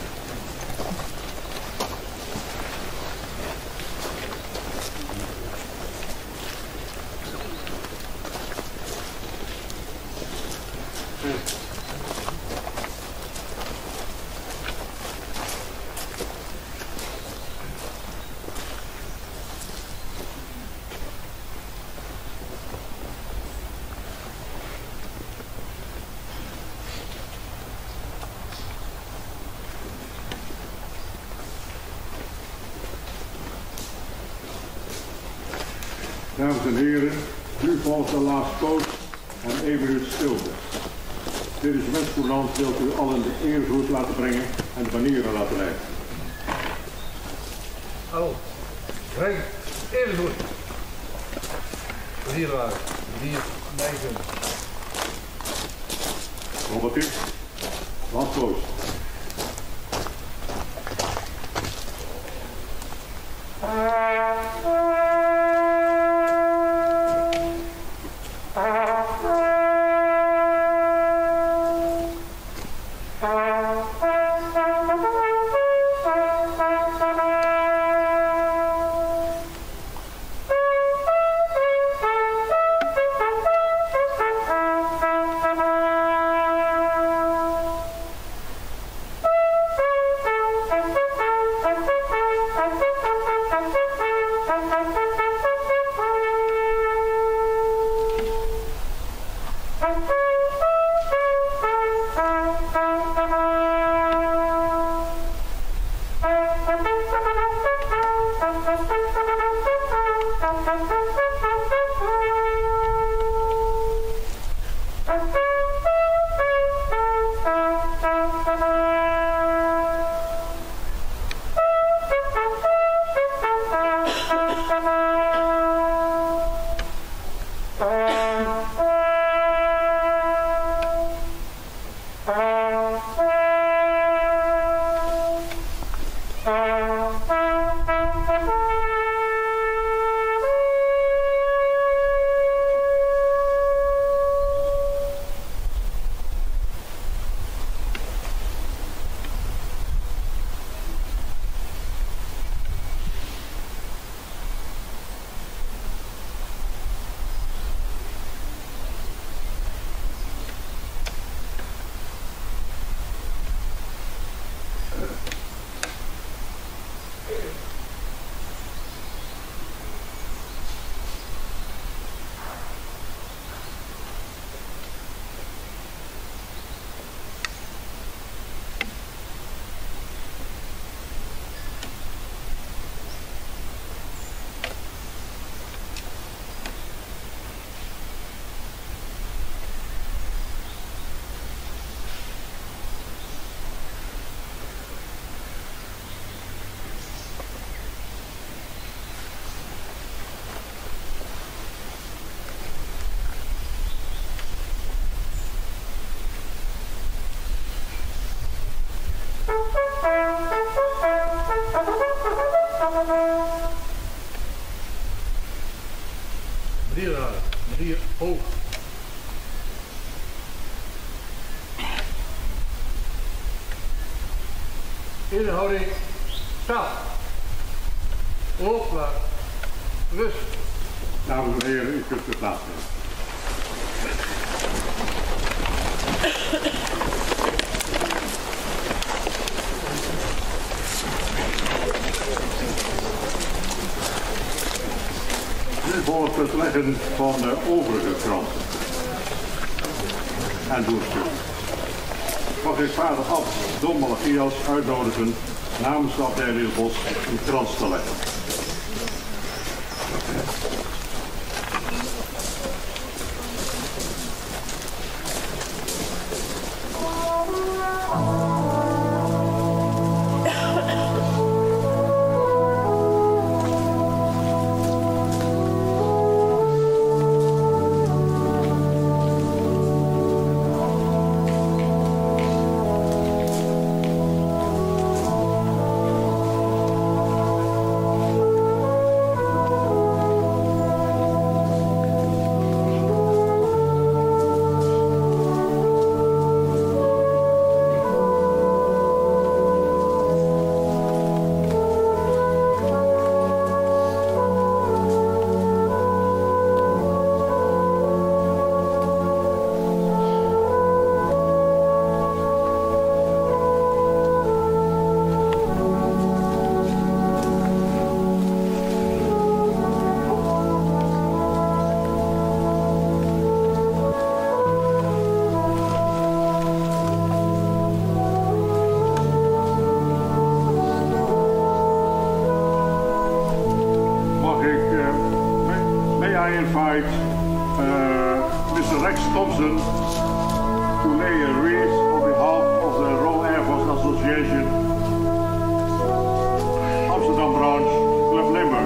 B: Dames en heren, nu volgt de last post en 1 minuut stilte. Dit is wetscourant, wilt u allen de eergroet laten brengen en de banieren laten leggen.
I: Hallo, breng eergroet. Hier waren, hier, meisje.
B: Robert, last post.
I: Meneer Hoog. Inhouding staat. Opla. Rust.
B: Dames en heren, u kunt u plaatsnemen. Nu volgt het leggen van de overige kranten en doelstukken. Mag ik vader Ab Don Malachias uitnodigen namens de abdij Liesbos een krans te leggen.
D: Rex Thompson to lay a wreath on behalf of the Royal Air Force Association, Amsterdam branch, Club Limburg.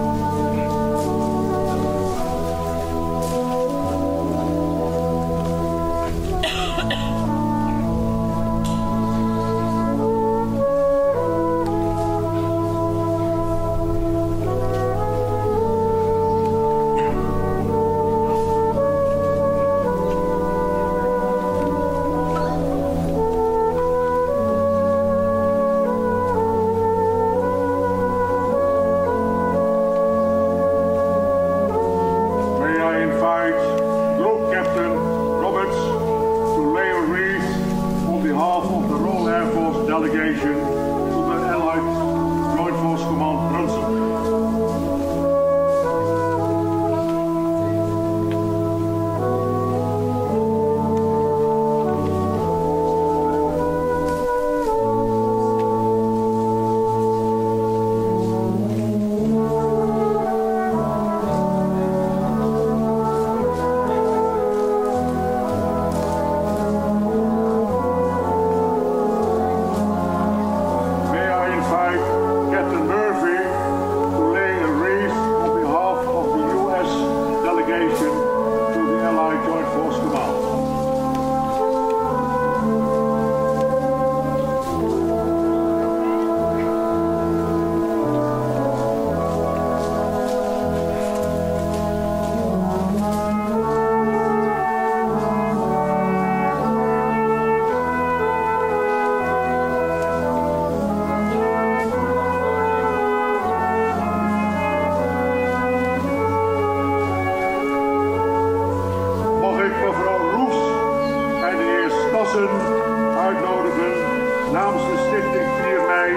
D: Uitnodigen namens de stichting 4 mei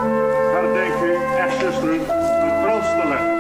D: herdenking echtzuster een krans te leggen.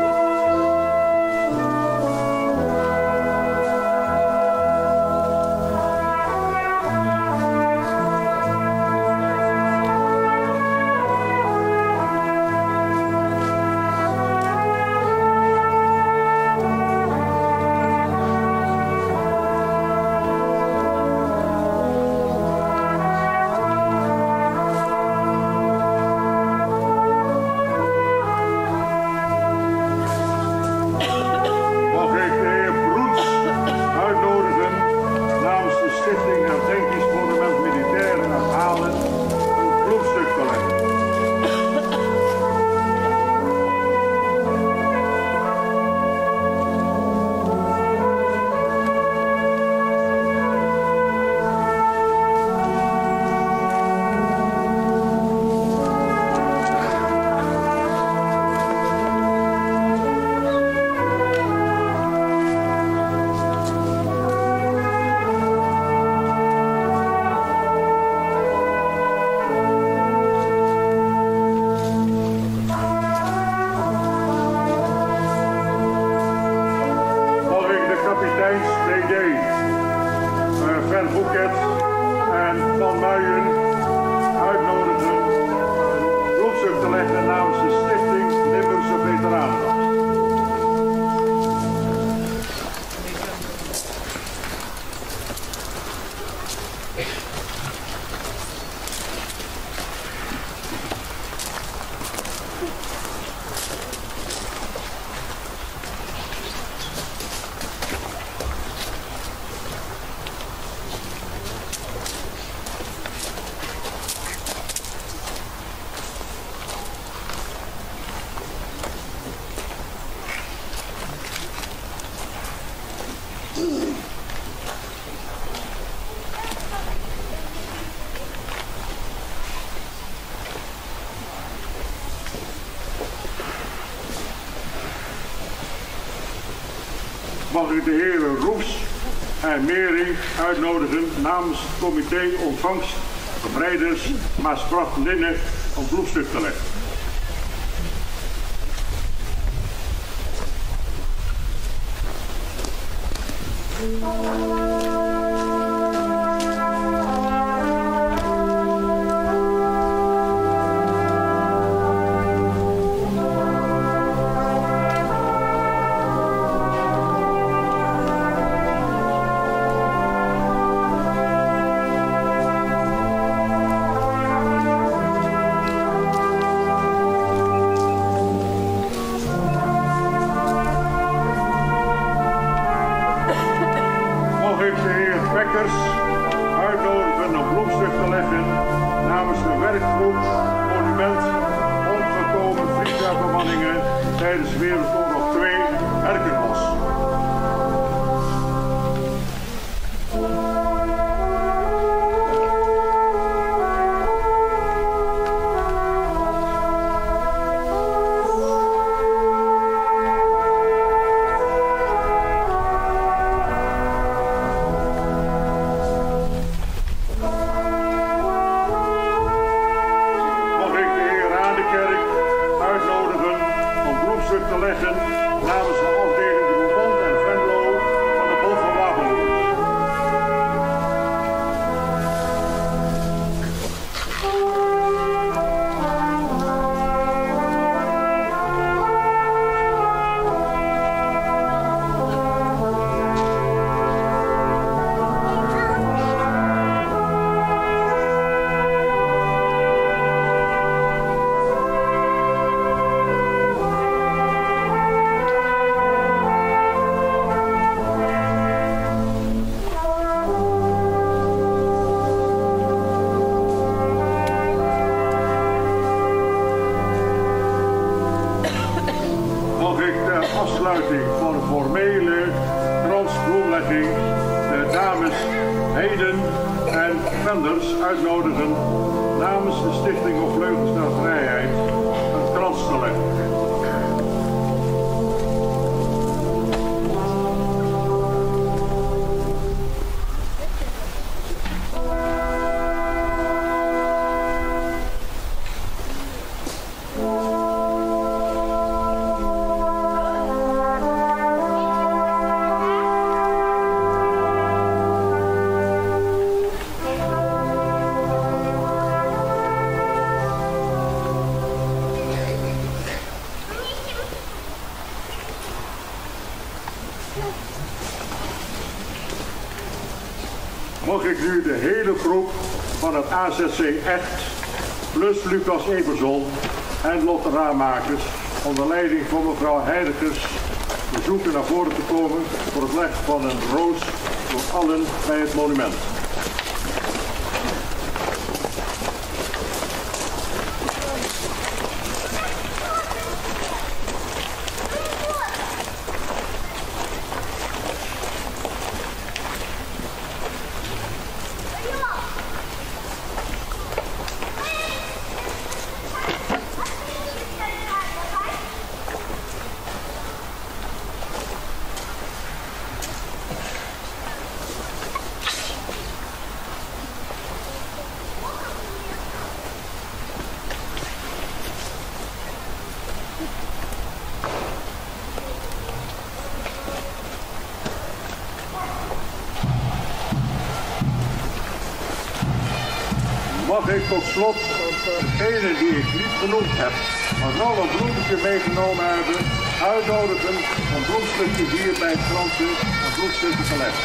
D: Mag ik de heren Roefs en Mering uitnodigen namens het comité ontvangst bevrijders Maasbracht Linnen een bloemstuk te leggen. ik de heer Pekkers uitnodigen om bloemstuk te leggen namens de werkgroep Monument Omgekomen vliegtuigbemanningen tijdens Wereldoorlog 2 Herkenbos. Te leggen namens de afdeling Roermond en Venlo van de Bond van Wapenbroeders. Afsluiting van de formele kransbloemlegging de dames Heden en Venders uitnodigen namens de Stichting of Vleugels naar Vrijheid een krans te leggen. Mag ik nu de hele groep van het AZC Echt, plus Lucas Eberson en Lotte Raamakers, onder leiding van mevrouw Heidegers, verzoeken naar voren te komen voor het leggen van een roos voor allen bij het monument. Mag ik tot slot degene die ik niet genoemd heb, maar wel een bloemetje meegenomen hebben, uitnodigen om bloemstukjes hier bij het kransje een bloemstukje te leggen.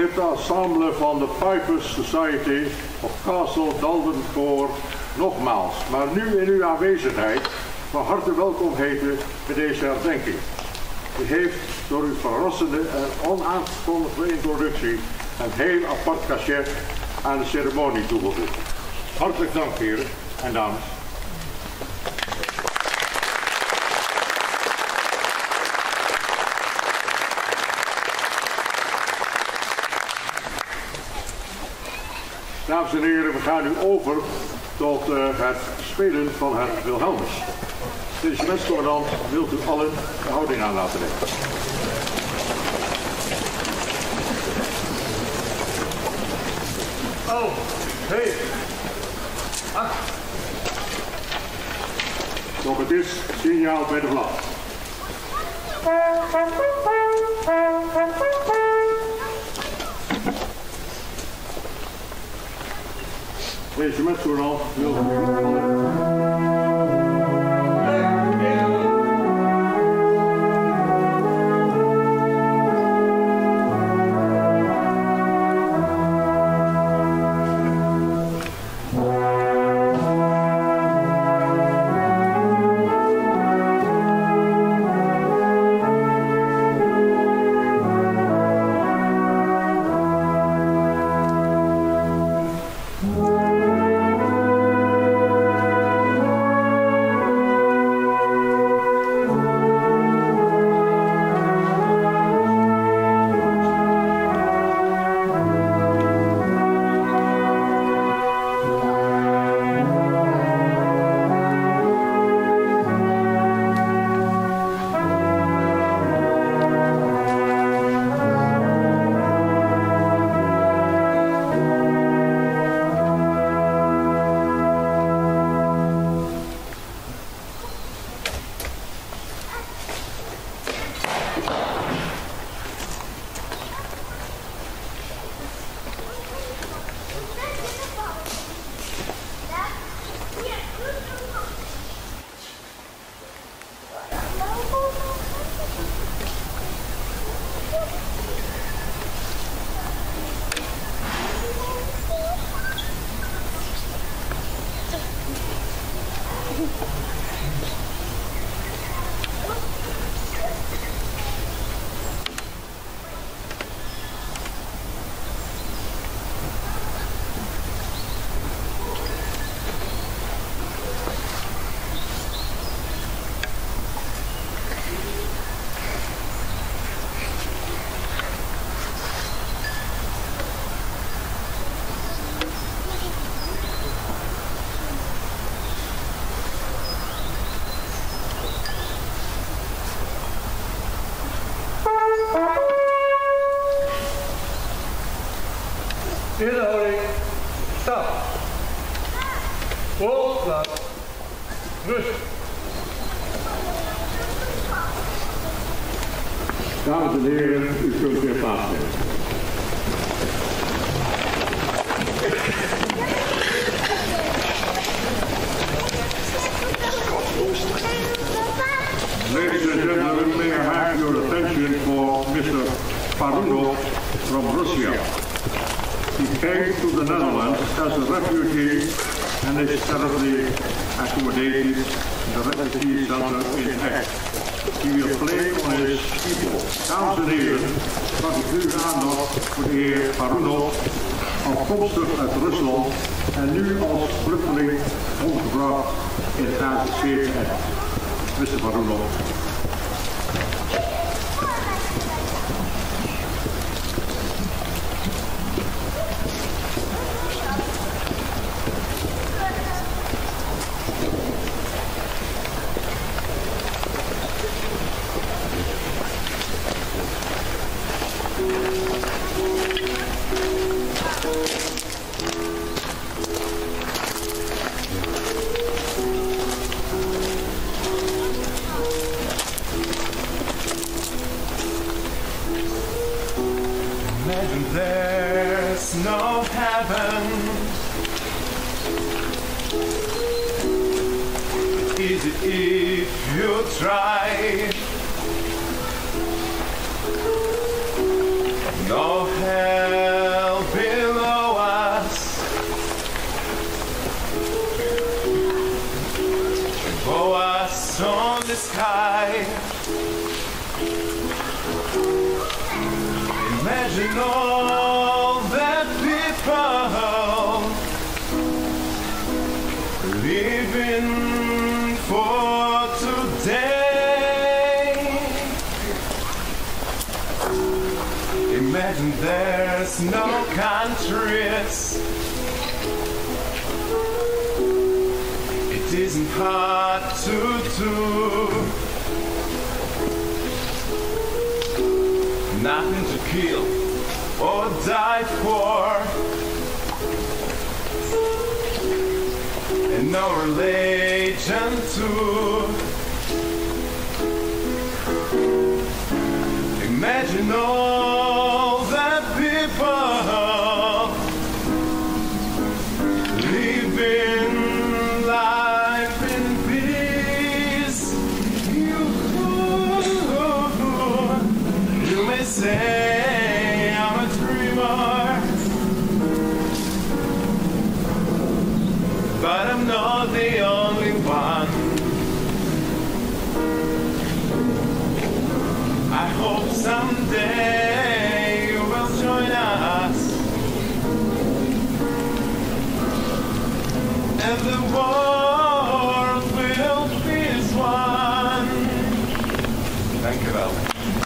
D: het ensemble van de Pipers Society of Castle Dalbencourt nogmaals, maar nu in uw aanwezigheid, van harte welkom heten bij deze herdenking. U heeft door uw verrassende en onaangekondigde introductie een heel apart cachet aan de ceremonie toegevoegd. Hartelijk dank, heren en dames. Dames en heren, we gaan nu over tot het spelen van het Wilhelmus. De regimentscommandant wilt u allen de houding aan laten nemen.
I: Oh, hey. Ach.
D: Nog het is signaal bij de vlag. Regimentscommandant wilt u allen...
I: Inhouding, stap. Volplaats. Rust.
D: Dames en heren, u kunt weer plaatsnemen. Ladies and gentlemen, may I have your attention for Mr. Parunov from Russia. He came to the Netherlands as a refugee and is currently accommodated in the refugee center in Echt. He will play on his keyboard. Dames en heren, mag ik uw aandacht voor de heer Parunov, afkomstig uit Rusland en nu als vluchteling ondergebracht in het KZC Echt. Mr. Parunov.
J: There's no heaven. Easy if you try. No heaven. stars on the sky. Imagine all that people living for today. Imagine there's no countries. It isn't hard to do. Nothing to kill or die for, and no religion too. Imagine all the people living life in peace. You may say I'm a dreamer, but I'm not the only one. I hope someday you will join us, and the world will be as one. Thank you, Val.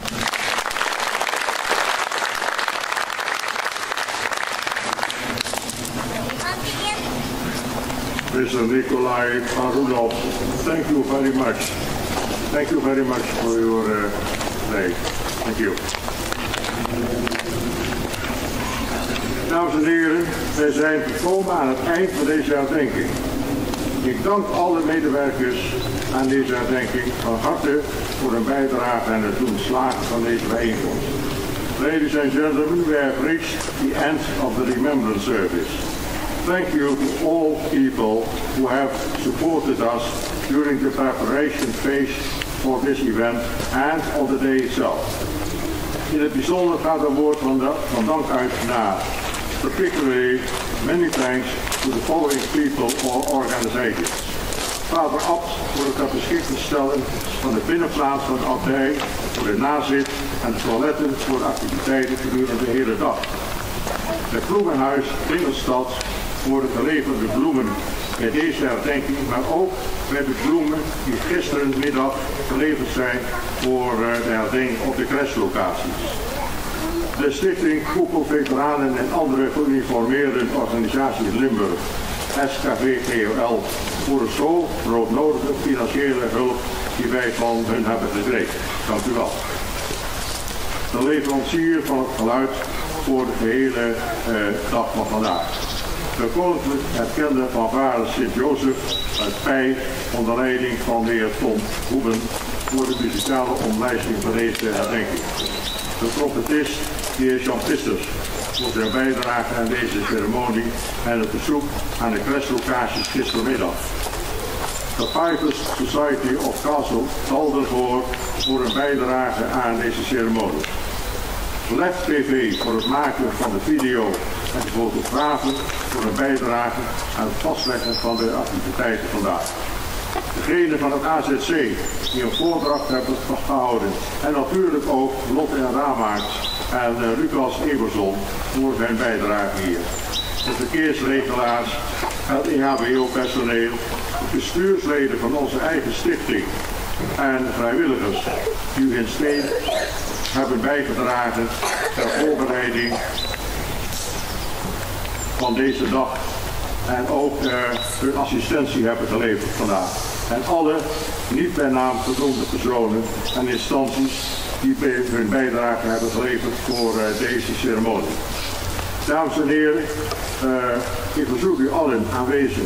B: Mr. Nikolai Rudolph, thank you very much. Thank you very much for your play. Thank you. Dames en heren, wij zijn gekomen aan het eind van deze herdenking. Ik dank alle medewerkers aan deze herdenking van harte voor hun bijdrage aan het doen slagen van deze bijeenkomst. Ladies and gentlemen, we have reached the end of the remembrance service. Thank you to all people who have supported us during the preparation phase for this event and on the day itself. In het bijzonder gaat een woord van dank uit naar, particularly many thanks to the following people or organizations. Vader Abt voor het ter beschikking stellen van de binnenplaats van de abdij voor de nazit en de toiletten voor de activiteiten gedurende de hele dag. Het bloemenhuis Dingelstad voor de geleverde bloemen bij deze herdenking, maar ook bij de bloemen die gisterenmiddag geleverd zijn voor de herdenking op de crashlocaties. De stichting Koepel Veteranen en andere geuniformeerde organisaties Limburg, SKV-GOL, voor de zo broodnodige financiële hulp die wij van hun hebben gekregen. Dank u wel. De leverancier van het geluid voor de gehele dag van vandaag. De koninklijk erkende fanfare Sint-Jozef uit Pij onder leiding van de heer Tom Hoeben voor de muzikale omlijsting van deze herdenking. De trompetist, de heer Jan Pisters, voor zijn bijdrage aan deze ceremonie en het bezoek aan de crashlocaties gistermiddag. De Pipers Society of Castle zal ervoor voor een bijdrage aan deze ceremonie. Left TV voor het maken van de video en de fotografen voor een bijdrage aan het vastleggen van de activiteiten vandaag. Degene van het AZC die een voordracht hebben gehouden en natuurlijk ook Lotte en Ramaert en Lucas Eberson voor zijn bijdrage hier. De verkeersregelaars, het EHBO-personeel, de bestuursleden van onze eigen stichting en vrijwilligers die hun steun hebben bijgedragen ter voorbereiding van deze dag en ook hun assistentie hebben geleverd vandaag. En alle niet bij naam genoemde personen en instanties die hun bijdrage hebben geleverd voor deze ceremonie. Dames en heren, ik verzoek u allen aanwezigen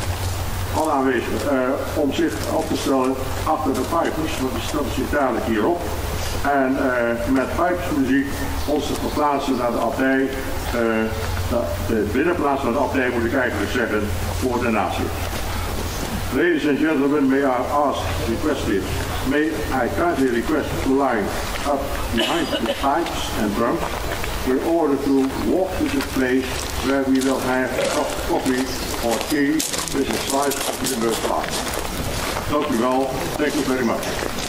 B: om zich op te stellen achter de pipers, want die stellen zich dadelijk hierop. En met pipersmuziek ons te verplaatsen naar de abdij, de binnenplaats van de abdij moet ik eigenlijk zeggen, voor de natie. Ladies and gentlemen, may I request I kindly request to line up behind the pipes and drums in order to walk to the place where we will have a cup of coffee or tea with a slice of Limburg pie. Dank u wel. Thank you very much.